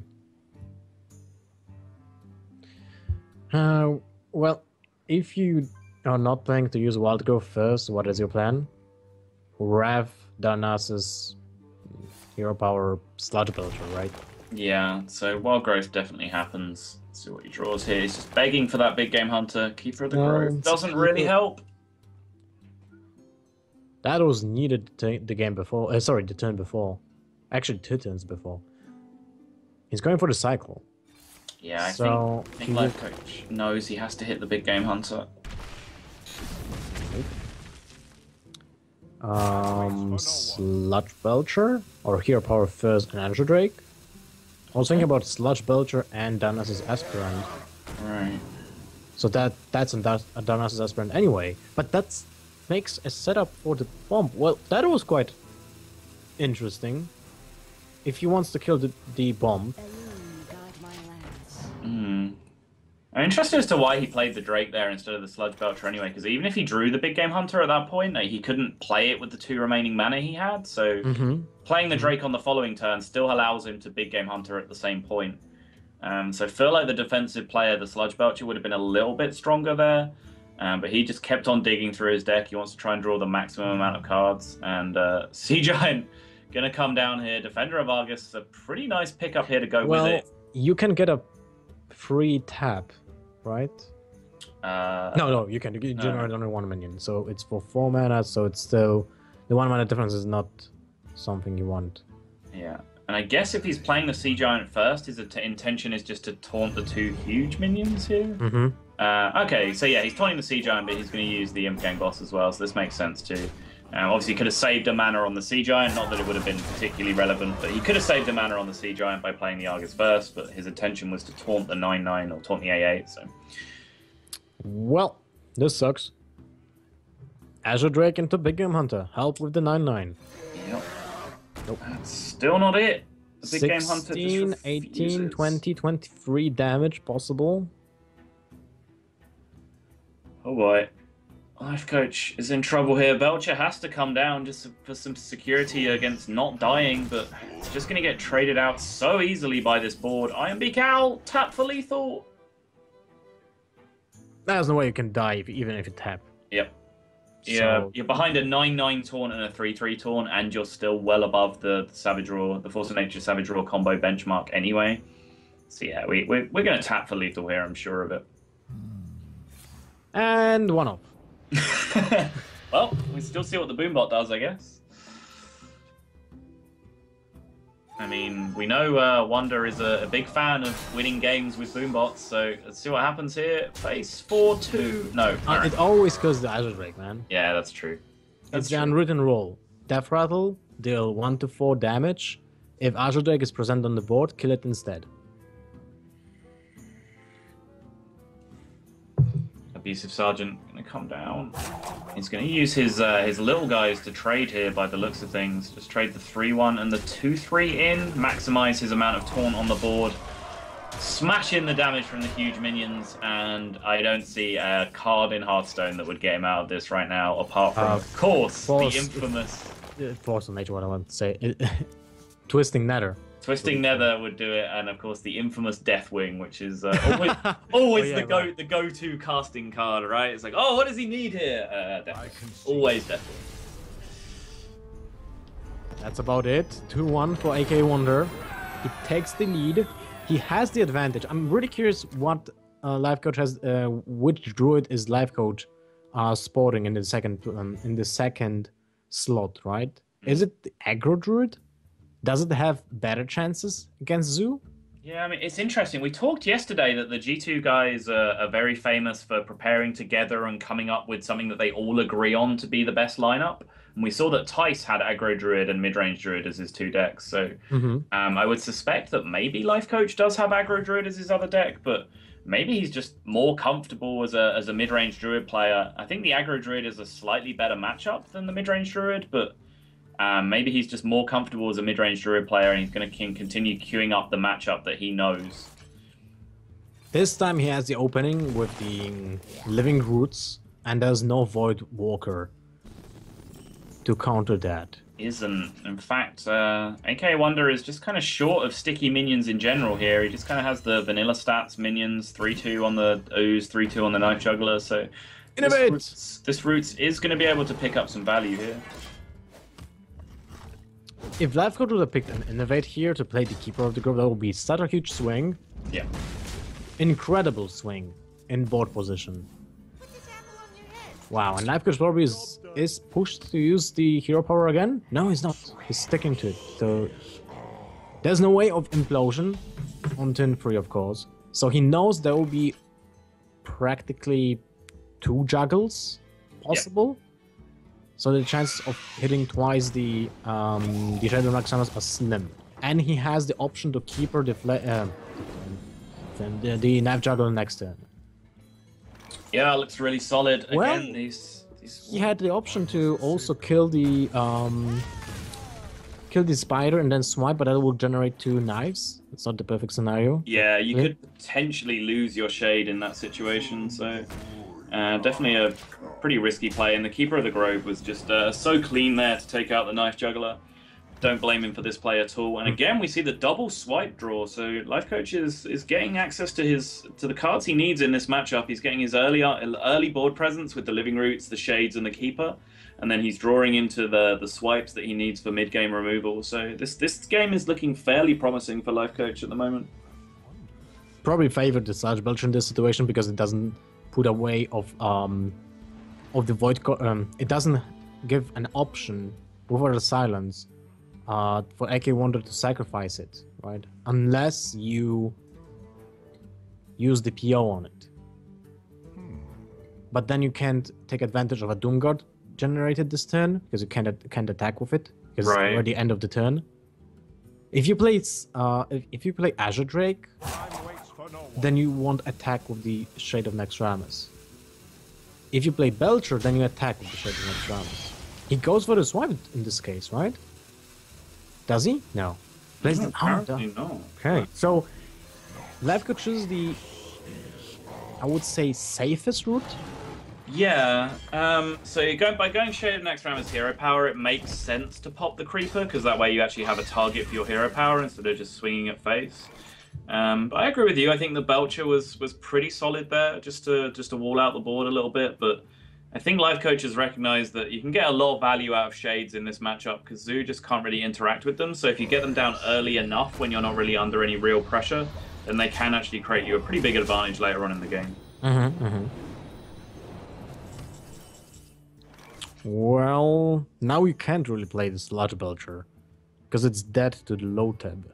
Uh, well, if you are not planning to use Wild Growth first, what is your plan? Wrath, Darnassus, Hero Power, Sludge Belcher, right? Yeah, so Wild Growth definitely happens. Let's see what he draws here. He's just begging for that big game hunter. Keeper of the No, Growth doesn't really help. That was needed the game before. Uh, sorry, the turn before. Actually, two turns before. He's going for the cycle. Yeah, I so think, I think Life Coach knows he has to hit the big game hunter. Um, Sludge Belcher or Hero Power first and Angel Drake. I was thinking about Sludge Belcher and Darnassus Aspirant. Right. So that that's a, a Darnassus Aspirant anyway. But that makes a setup for the bomb. Well, that was quite interesting. If he wants to kill the, the bomb. Hmm. I'm interested as to why he played the Drake there instead of the Sludge Belcher anyway, because even if he drew the big game hunter at that point, he couldn't play it with the two remaining mana he had, so mm-hmm. playing the Drake on the following turn still allows him to big game hunter at the same point. Um, so I feel like the defensive player, the Sludge Belcher, would have been a little bit stronger there, um, but he just kept on digging through his deck. He wants to try and draw the maximum amount of cards, and uh, Sea Giant gonna come down here. Defender of Argus, a pretty nice pickup here to go well, with it. You can get a free tap, right? Uh, no, no, you can. You no. generate only one minion, so it's for four mana. So it's still the one mana difference is not something you want. Yeah, and I guess if he's playing the Sea Giant first, his intention is just to taunt the two huge minions here. Mm-hmm. Uh, okay, so yeah, he's taunting the Sea Giant, but he's going to use the Imp Gang boss as well, so this makes sense too. Um, obviously, he could have saved a mana on the Sea Giant, not that it would have been particularly relevant, but he could have saved a mana on the Sea Giant by playing the Argus first, but his intention was to taunt the nine nine or taunt the A eight, so... Well, this sucks. Azure Drake into Big Game Hunter. Help with the nine nine. Yep. Nope. That's still not it. The Big Game Hunter just sixteen, eighteen, twenty, twenty-three damage possible. Oh boy. Life Coach is in trouble here. Belcher has to come down just for some security against not dying, but it's just going to get traded out so easily by this board. Iron Beak Owl, tap for lethal. There's no way you can die if, even if you tap. Yep. Yeah, So- you're behind a nine nine taunt and a three three taunt, and you're still well above the, the Savage Roar, the Force of Nature Savage Roar combo benchmark anyway. So yeah, we, we're, we're going to tap for lethal here, I'm sure of it. And one off. Well, we still see what the Boombot does, I guess. I mean, we know uh, Wonder is a, a big fan of winning games with Boombots, so let's see what happens here. Phase four two. No. Uh, alright. it always goes to Azure Drake, man. Yeah, that's true. That's It's the true. unwritten rule. Death Rattle, deal one to four damage. If Azure Drake is present on the board, kill it instead. A Abusive Sergeant going to come down. He's going to use his uh, his little guys to trade here by the looks of things. Just trade the three one and the two three in, maximize his amount of taunt on the board, smash in the damage from the huge minions, and I don't see a card in Hearthstone that would get him out of this right now, apart from, Uh, of course, force- the infamous... Uh, Force of nature, what I want to say. Twisting Nether. Twisting Nether would do it, and of course the infamous Deathwing, which is uh, always, always Oh, yeah, the go right. the go-to casting card, right? It's like, oh, what does he need here? Uh, Deathwing. Always Deathwing. That's about it. two one for A K Wonder. He takes the lead. He has the advantage. I'm really curious what uh, life coach has. Uh, which druid is life coach uh, sporting in the second um, in the second slot, right? Hmm. Is it the aggro druid? Does it have better chances against Zoo? Yeah, I mean, it's interesting. We talked yesterday that the G two guys are, are very famous for preparing together and coming up with something that they all agree on to be the best lineup. And we saw that Tice had aggro druid and mid-range druid as his two decks. So Mm-hmm. um, I would suspect that maybe Life Coach does have aggro druid as his other deck, but maybe he's just more comfortable as a as a mid-range druid player. I think the aggro druid is a slightly better matchup than the mid-range druid, but um, maybe he's just more comfortable as a mid-range druid player, and he's going to continue queuing up the matchup that he knows. This time he has the opening with the Living Roots, and there's no Void Walker to counter that. Isn't. In fact, uh, A K Wonder is just kind of short of sticky minions in general here. He just kind of has the vanilla stats minions, three two on the Ooze, three two on the Knife Juggler, so this Innovate! Roots, this Roots is going to be able to pick up some value here. If Life Coach would have picked an Innovate here to play the Keeper of the Grove, that would be such a huge swing. Yeah. Incredible swing in board position. Wow, and Life Coach probably is, is pushed to use the hero power again? No, he's not. He's sticking to it. So there's no way of implosion on turn three, of course. So he knows there will be practically two juggles possible. So the chances of hitting twice the um, the Shadow Naxxramas are slim. And he has the option to keep her defle uh, the, the Knife Juggler next turn. Yeah, looks really solid. Well, Again, these, these... He had the option to also kill the um, kill the spider and then swipe, but that will generate two knives. It's not the perfect scenario. Yeah, you Yeah. could potentially lose your shade in that situation, so uh, definitely a pretty risky play. And the Keeper of the Grove was just uh, so clean there to take out the Knife Juggler. Don't blame him for this play at all. And again, we see the double swipe draw. So Life Coach is is getting access to his to the cards he needs in this matchup. He's getting his early early board presence with the Living Roots, the Shades, and the Keeper, and then he's drawing into the the swipes that he needs for mid game removal. So this this game is looking fairly promising for Life Coach at the moment. Probably favored the Sarge Belcher in this situation because it doesn't put away of um of the void. Co um, it doesn't give an option over the silence. Uh, for A K Wonder to sacrifice it, right? Unless you use the P O on it. But then you can't take advantage of a Doomguard generated this turn, because you can't, can't attack with it, because Right. it's already end of the turn. If you play uh, if, if you play Azure Drake, then you won't attack with the Shade of Naxxramas. If you play Belcher, then you attack with the Shade of Naxxramas. He goes for the swipe in this case, right? Does he? No. Plays the... Oh, Apparently no. no. Okay, so Life Coach chooses the, I would say, safest route. Yeah, um, so you're going, by going Shade of Naxxramas hero power, it makes sense to pop the Creeper, because that way you actually have a target for your hero power instead of just swinging at face. Um, but I agree with you. I think the Belcher was was pretty solid there, just to just to wall out the board a little bit. But I think Life Coach has recognized that you can get a lot of value out of Shades in this matchup, because Zoo just can't really interact with them. So if you get them down early enough when you're not really under any real pressure, then they can actually create you a pretty big advantage later on in the game. Mm-hmm, mm-hmm. Well, now you can't really play this Sludge Belcher, because it's dead to the low tab.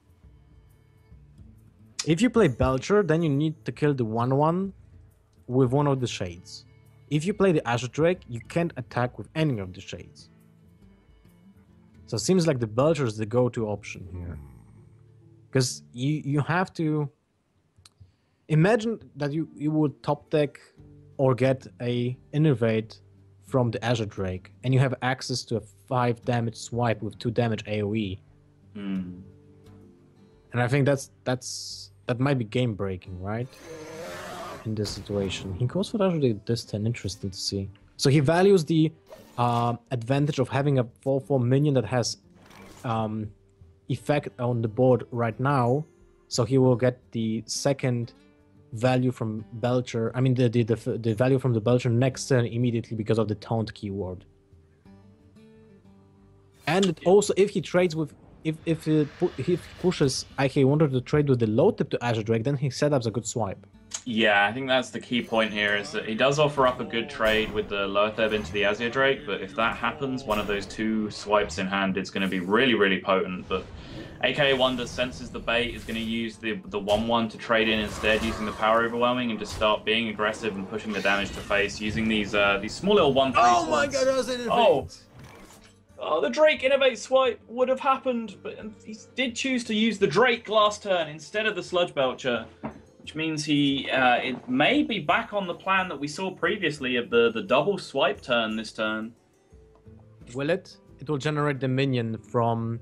If you play Belcher, then you need to kill the one one with one of the Shades. If you play the Azure Drake, you can't attack with any of the Shades. So it seems like the Belcher is the go-to option here. Because you, you have to... Imagine that you, you would top deck or get a innervate from the Azure Drake, and you have access to a five damage swipe with two damage AoE. Hmm. And I think that's that's that might be game breaking, right? In this situation, he goes for Azure Drake this turn. Interesting to see. So he values the uh, advantage of having a four four minion that has um, effect on the board right now. So he will get the second value from Belcher. I mean the the the, the value from the Belcher next turn immediately because of the taunt keyword. And it also, if he trades with, if if he, pu- if he pushes I K Wonder to trade with the low tip to Azure Drake, then he set up a good swipe. Yeah, I think that's the key point here, is that he does offer up a good trade with the Lotheb into the Azure Drake, but if that happens, one of those two swipes in hand, it's going to be really, really potent. But A K A Wonder senses the bait, is going to use the the one one to trade in instead, using the power overwhelming, and just start being aggressive and pushing the damage to face, using these uh, these small little one three. Oh my god, that was an Oh! Oh, the Drake Innovate swipe would have happened, but he did choose to use the Drake last turn instead of the Sludge Belcher, which means he uh, it may be back on the plan that we saw previously of the, the double swipe turn this turn. Will it? It will generate the minion from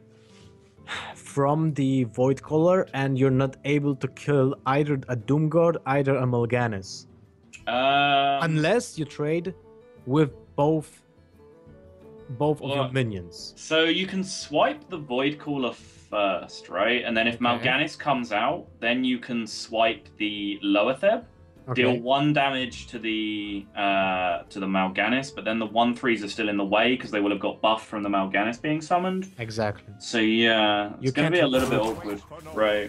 from the Void Caller, and you're not able to kill either a Doomguard, either a Mal'Ganis. Um, Unless you trade with both both of Well, your minions. So you can swipe the Void Caller first, right? And then if Okay. Mal'Ganis comes out, then you can swipe the Loetheb, Okay. deal one damage to the uh, to the Mal'Ganis, but then the one threes are still in the way because they will have got buffed from the Mal'Ganis being summoned. Exactly. So yeah, it's You going to can't be a little bit afford- awkward, right?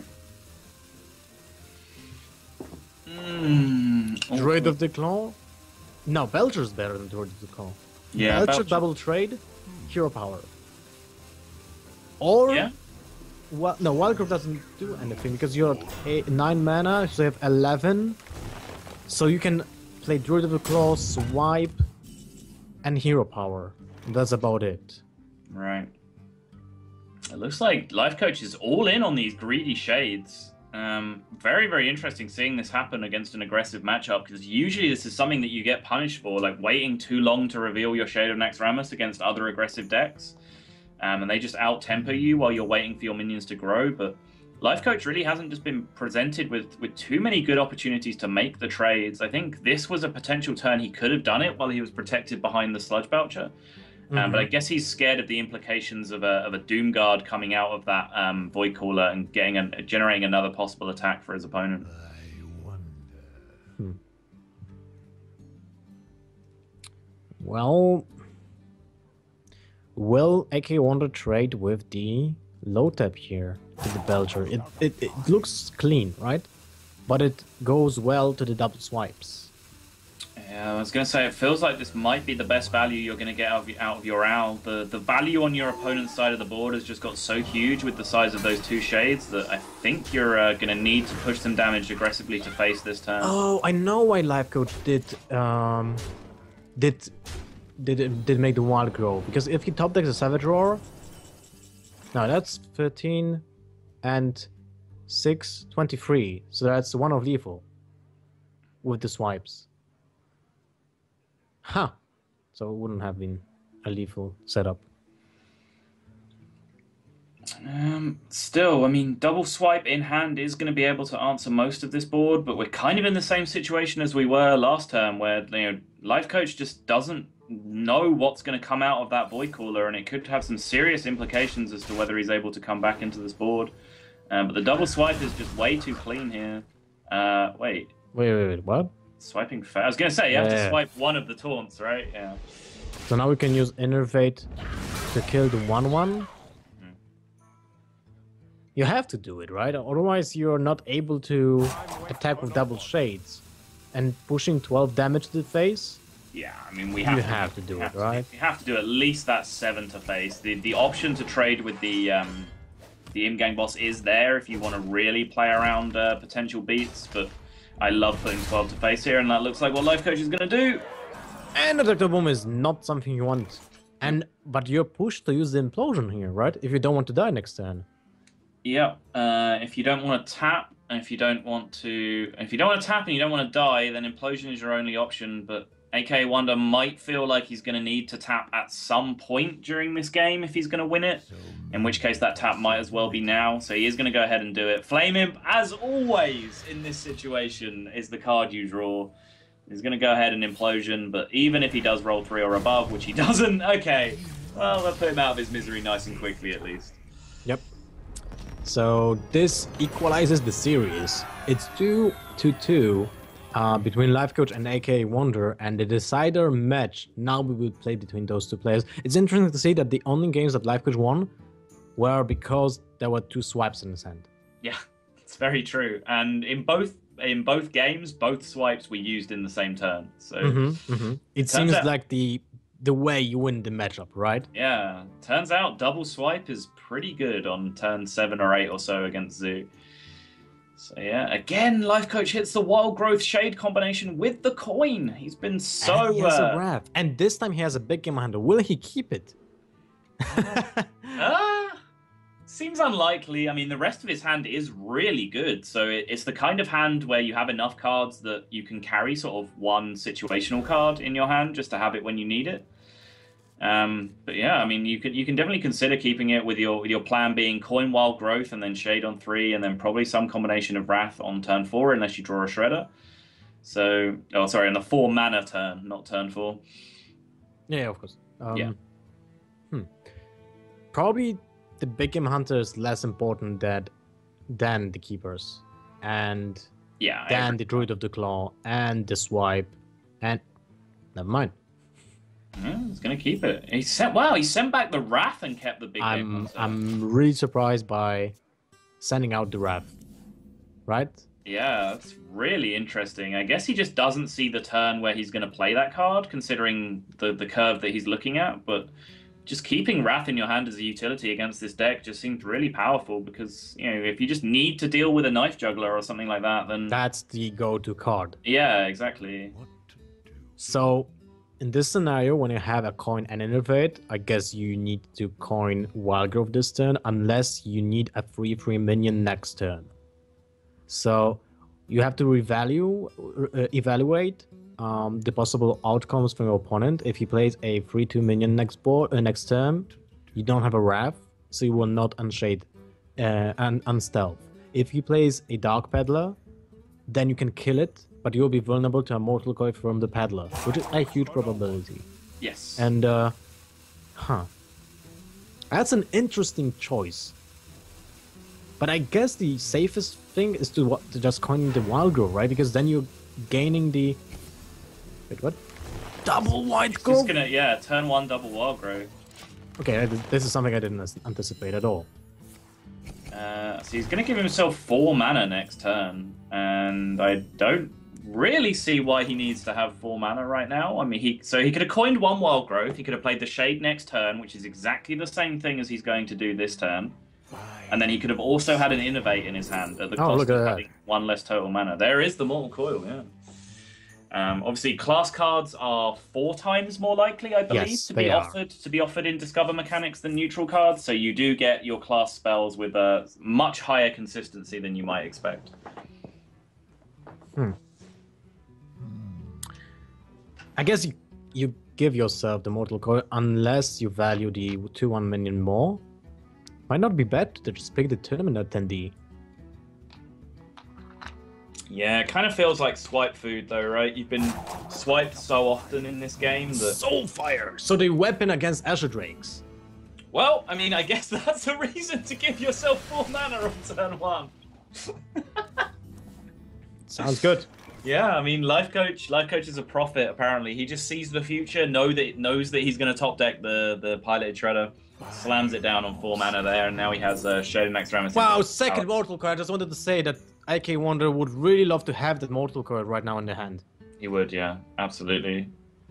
Mm, Druid of the Claw? No, Belcher's better than Druid of the Claw. Yeah, Belcher, Belcher. double trade, hero power. Or Yeah. Well, no, Wildcraft doesn't do anything because you're at eight, nine mana, so you have eleven. So you can play Druid of the Claw, swipe, and hero power. That's about it. Right. It looks like Life Coach is all in on these greedy shades. Um, very, very interesting seeing this happen against an aggressive matchup, because usually this is something that you get punished for, like waiting too long to reveal your Shade of Naxxramas against other aggressive decks. Um, and they just out-temper you while you're waiting for your minions to grow. But Life Coach really hasn't just been presented with, with too many good opportunities to make the trades. I think this was a potential turn he could have done it while he was protected behind the Sludge Belcher. Um, Mm-hmm. But I guess he's scared of the implications of a, of a Doomguard coming out of that um, Void Caller and getting a, generating another possible attack for his opponent. I wonder. Well, will A K Wonder trade with the low tap here to the Belcher? It, it it looks clean, right? But it goes well to the double swipes. Yeah, I was going to say, it feels like this might be the best value you're going to get out of, out of your Owl. The, the value on your opponent's side of the board has just got so huge with the size of those two shades that I think you're uh, going to need to push some damage aggressively to face this turn. Oh, I know why Life Coach did um did did did make the wild grow, because if he top decks a Savage Roar, now that's thirteen and six, twenty-three, so that's one of lethal with the swipes. Huh. So it wouldn't have been a lethal setup. Um, still, I mean, double swipe in hand is going to be able to answer most of this board, but we're kind of in the same situation as we were last term, where, you know, Life Coach just doesn't know what's going to come out of that Void Caller, and it could have some serious implications as to whether he's able to come back into this board. Um, but the double swipe is just way too clean here. Uh, wait, Wait, wait, wait, what? swiping fa- I was going to say, you have Yeah. to swipe one of the taunts, right? Yeah. So now we can use Innervate to kill the one one. You have to do it, right? Otherwise you're not able to attack with double shades. And pushing twelve damage to the face? Yeah, I mean, we have You to, have to do we it, have to- right? You have to do at least that seven to face. The the option to trade with the um, the in-game boss is there if you want to really play around uh, potential beats, but I love putting twelve to face here, and that looks like what Life Coach is going to do. And the Doctor Boom is not something you want. And but you're pushed to use the implosion here, right? If you don't want to die next turn. Yeah, uh, if you don't want to tap, And if you don't want to, if you don't want to tap and you don't want to die, then Implosion is your only option. But A K Wonder might feel like he's going to need to tap at some point during this game if he's going to win it. In which case, that tap might as well be now. So he is going to go ahead and do it. Flame Imp, as always in this situation, is the card you draw. He's going to go ahead and Implosion, but even if he does roll three or above, which he doesn't, okay. Well, we'll put him out of his misery nice and quickly at least. Yep. So this equalizes the series. It's two to two uh, between Life Coach and A K Wonder, and the decider match now we will play between those two players. It's interesting to see that the only games that Life Coach won were because there were two swipes in his hand. Yeah, it's very true. And in both in both games, both swipes were used in the same turn. So mm-hmm, mm-hmm. It seems out, like the the way you win the matchup, right? Yeah. Turns out double swipe is pretty good on turn seven or eight or so against Zoo. So yeah, again, Life Coach hits the Wild Growth Shade combination with the coin. He's been so... And he has uh, a Wrath. And this time he has a big game handle. Will he keep it? uh, seems unlikely. I mean, the rest of his hand is really good. So it, it's the kind of hand where you have enough cards that you can carry sort of one situational card in your hand just to have it when you need it. Um, but yeah, I mean, you can you can definitely consider keeping it with your with your plan being coin Wild Growth and then Shade on three, and then probably some combination of Wrath on turn four, unless you draw a Shredder. So, oh, sorry, on the four mana turn, not turn four. Yeah, of course. Um, yeah. Hmm. Probably the Big Game Hunter is less important that than the Keepers, and yeah, than every... the Druid of the Claw and the Swipe, and never mind. Yeah, he's gonna keep it. He sent wow. He sent back the Wrath and kept the Big I'm Game Hunter. I'm really surprised by sending out the Wrath. Right? Yeah, that's really interesting. I guess he just doesn't see the turn where he's going to play that card, considering the the curve that he's looking at. But just keeping Wrath in your hand as a utility against this deck just seems really powerful, because you know if you just need to deal with a Knife Juggler or something like that, then that's the go-to card. Yeah, exactly. So. In this scenario, when you have a coin and innovate, I guess you need to coin Wild Growth this turn, unless you need a free free minion next turn. So you have to revalue, uh, evaluate um, the possible outcomes from your opponent. If he plays a free two minion next board, uh, next turn, you don't have a Wrath, so you will not unshade uh, and unstealth. If he plays a Dark Peddler, then you can kill it, but you'll be vulnerable to a Mortal Coil from the Peddler, which is a huge probability. Yes. And, uh, huh. That's an interesting choice. But I guess the safest thing is to, to just coin the Wild Growth, right? Because then you're gaining the... Wait, what? Double Wild Growth? He's gonna, yeah, turn one double Wild Growth. Okay, this is something I didn't anticipate at all. Uh, so he's going to give himself four mana next turn, and I don't really see why he needs to have four mana right now. I mean, he so he could have coined one Wild Growth, he could have played the Shade next turn, which is exactly the same thing as he's going to do this turn, and then he could have also had an Innovate in his hand at the oh, cost look of at having one less total mana. There is the Mortal Coil, yeah. Um, obviously, class cards are four times more likely, I believe, yes, to be are. offered to be offered in Discover Mechanics than neutral cards. So you do get your class spells with a much higher consistency than you might expect. Hmm. I guess you you give yourself the Mortal Coil unless you value the two one minion more. Might not be bad to just pick the tournament attendee. Yeah, it kind of feels like swipe food though, right? You've been swiped so often in this game that... Soulfire! So the weapon against Azure Drakes. Well, I mean, I guess that's a reason to give yourself four mana on turn one. Sounds good. Yeah, I mean, Life Coach Life Coach is a prophet, apparently. He just sees the future, know that knows that he's going to top deck the, the piloted Shredder, slams it down on four mana there, and now he has uh, Shade next round. Wow, second Mortal Coil. I just wanted to say that A K Wonder would really love to have that Mortal Coil right now in the hand. He would, yeah, absolutely.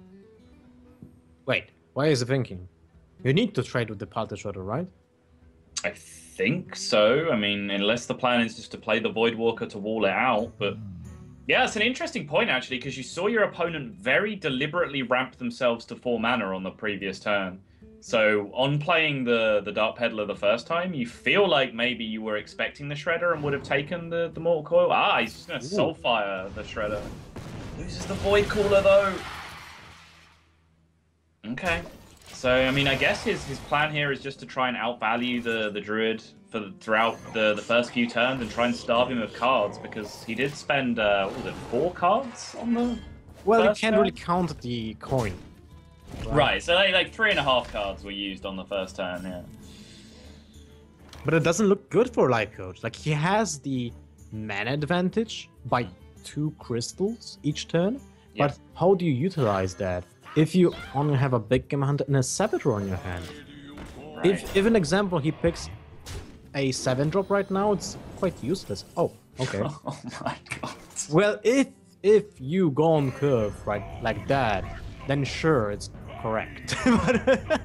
Wait, why is he thinking? You need to trade with the Piloted Shredder, right? I think so. I mean, unless the plan is just to play the Voidwalker to wall it out, but... Yeah, it's an interesting point, actually, because you saw your opponent very deliberately ramp themselves to four mana on the previous turn. So on playing the the Dark Peddler the first time, you feel like maybe you were expecting the Shredder and would have taken the, the Mortal Coil. Ah, he's just going to Soulfire the Shredder. Loses the Void Cooler though. Okay. So, I mean, I guess his, his plan here is just to try and outvalue the, the Druid for the, throughout the, the first few turns and try and starve him of cards, because he did spend, uh, what was it, four cards on the Well, you first can't turn? really count the coin. Right, so like, like three and a half cards were used on the first turn, yeah. But it doesn't look good for Life Coach. Like, he has the mana advantage by two crystals each turn, Yeah. but how do you utilize that if you only have a Big Game Hunter and a Saboteur in your hand? Right. If, if an example, he picks a seven drop right now, it's quite useless. Oh, okay. Oh my god. Well, if if you go on curve right like that, then sure, it's correct. But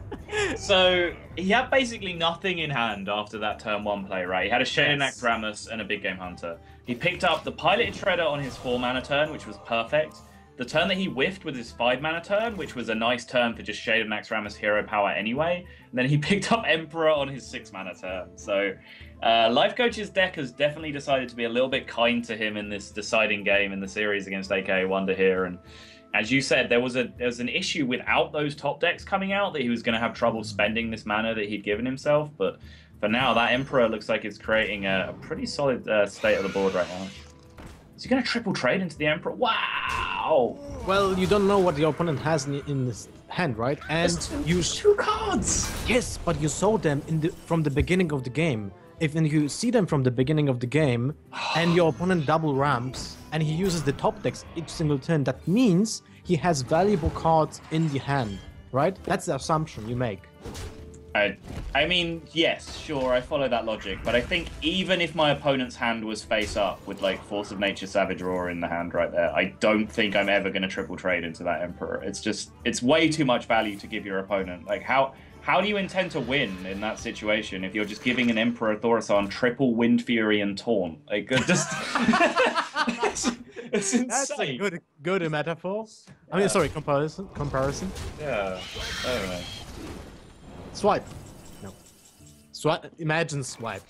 So he had basically nothing in hand after that turn one play, right? He had a Shaded Yes. Naxxramas and a Big Game Hunter. He picked up the Piloted Shredder on his four mana turn, which was perfect. The turn that he whiffed with his five mana turn, which was a nice turn for just Shaded Naxxramas hero power anyway. And then he picked up Emperor on his six mana turn. So uh, Life Coach's deck has definitely decided to be a little bit kind to him in this deciding game in the series against A K A Wonder here. And as you said, there was a there was an issue without those top decks coming out that he was going to have trouble spending this mana that he'd given himself. But for now, that Emperor looks like it's creating a, a pretty solid uh, state of the board right now. Is he going to triple trade into the Emperor? Wow! well, you don't know what the opponent has in, in his hand, right? And There's two, you two cards! yes, but you saw them in the from the beginning of the game. If and you see them from the beginning of the game, and your opponent double ramps, and he uses the top decks each single turn, that means he has valuable cards in the hand, right? That's the assumption you make. I, I mean, yes, sure, I follow that logic, but I think even if my opponent's hand was face up with like Force of Nature Savage Roar in the hand right there, I don't think I'm ever going to triple trade into that Emperor. It's just, it's way too much value to give your opponent. Like, how how do you intend to win in that situation if you're just giving an Emperor Thaurissan triple Wind Fury and Taunt? Like, it just... it's, it's insane. That's a good good metaphor. I Yeah. mean, sorry, comparison. Comparison. Yeah, I don't know. Swipe. No. Swipe. Imagine swipe.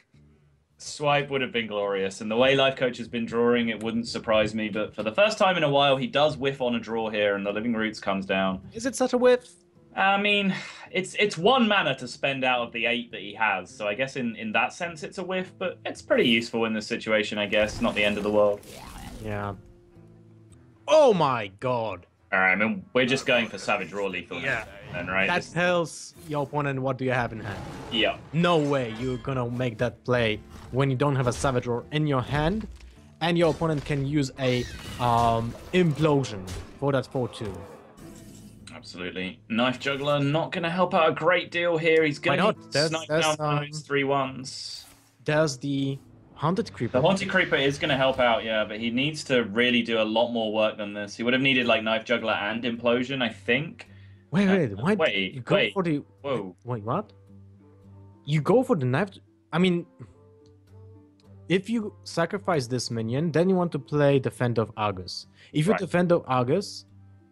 Swipe would have been glorious, and the way Life Coach has been drawing, it wouldn't surprise me, but for the first time in a while, he does whiff on a draw here, and the Living Roots comes down. Is it such a whiff? I mean, it's it's one mana to spend out of the eight that he has, so I guess in, in that sense it's a whiff, but it's pretty useful in this situation, I guess. Not the end of the world. Yeah. Oh my god. Alright, I mean, we're just going for Savage Raw Lethal Yeah. then, right? That Just- tells your opponent what do you have in hand. yeah. No way you're gonna make that play when you don't have a Savage Roar in your hand, and your opponent can use a um, Implosion for that four two. Absolutely. Knife Juggler not going to help out a great deal here. He's going Why to not? There's- snipe there's, down one of um, his three ones. There's the Haunted Creeper. The Haunted Creeper is going to help out, yeah, but he needs to really do a lot more work than this. He would have needed like Knife Juggler and Implosion, I think. Wait, Uh, wait, why wait, you go wait. for the... Whoa. Wait, what? You go for the knife... I mean... If you sacrifice this minion, then you want to play Defender of Argus. If you Right. Defender of Argus,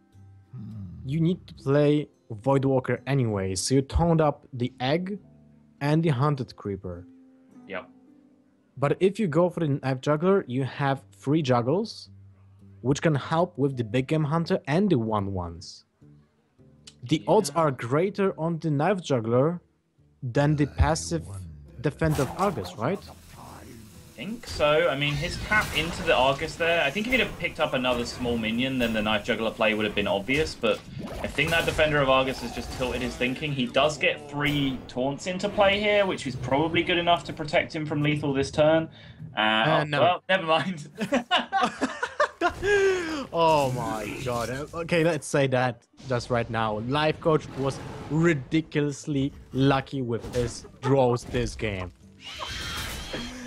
you need to play Voidwalker anyway, so you toned up the Egg and the Haunted Creeper. Yep. But if you go for the Knife Juggler, you have three juggles, which can help with the Big Game Hunter and the one ones. The odds are greater on the Knife Juggler than the passive Defender of Argus, right? I think so. I mean, his tap into the Argus there, I think if he'd have picked up another small minion, then the Knife Juggler play would have been obvious, but I think that Defender of Argus has just tilted his thinking. He does get three taunts into play here, which is probably good enough to protect him from lethal this turn. Uh, Uh, oh, no. Well, never mind. Oh my god. Okay, let's say that just right now. Life Coach was ridiculously lucky with his draws this game.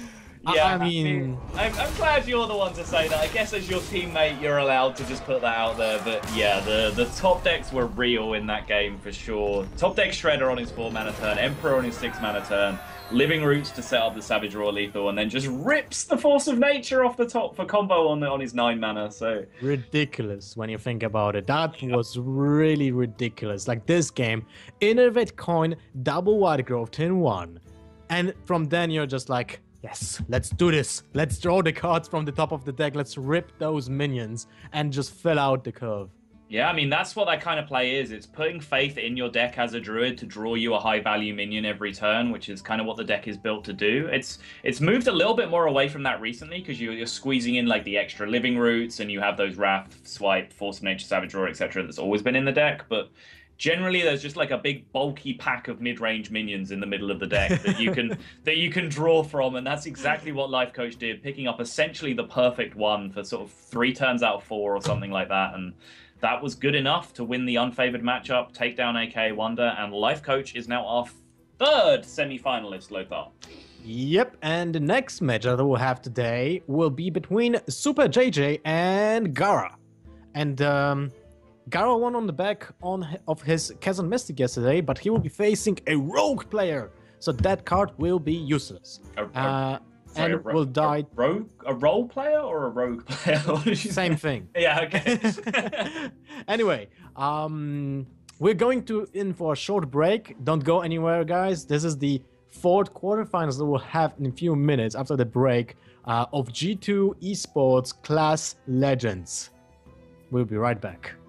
Yeah, I mean, I'm, I'm glad you're the one to say that. I guess as your teammate, you're allowed to just put that out there. But yeah, the, the top decks were real in that game for sure. Top deck Shredder on his four mana turn, Emperor on his six mana turn, Living Roots to set up the Savage Raw Lethal, and then just rips the Force of Nature off the top for combo on the, on his nine mana. So ridiculous when you think about it. That was really ridiculous. Like this game, Innervate Coin, double White Grove, turn one. And from then you're just like, yes, let's do this. Let's draw the cards from the top of the deck. Let's rip those minions and just fill out the curve. Yeah, I mean, that's what that kind of play is. It's putting faith in your deck as a druid to draw you a high-value minion every turn, which is kind of what the deck is built to do. It's it's moved a little bit more away from that recently because you're, you're squeezing in like the extra Living Roots and you have those Wrath, Swipe, Force of Nature, Savage Raw, et cetera that's always been in the deck. But generally, there's just like a big bulky pack of mid-range minions in the middle of the deck that you can that you can draw from, and that's exactly what Life Coach did, picking up essentially the perfect one for sort of three turns out of four or something like that, and that was good enough to win the unfavored matchup, take down A K A Wonder, and Life Coach is now our third semi-finalist, Lothar. Yep, and the next matchup that we'll have today will be between Super J J and Gara. And um, Gara won on the back on of his Chasm Mystic yesterday, but he will be facing a rogue player, so that card will be useless. A, a, uh, sorry, and a, will die. A rogue, a role player or a rogue player? What did you Same say? thing. Yeah. Okay. Anyway, um, we're going to in for a short break. Don't go anywhere, guys. This is the fourth quarterfinals that we'll have in a few minutes after the break uh, of G two Esports Class Legends. We'll be right back.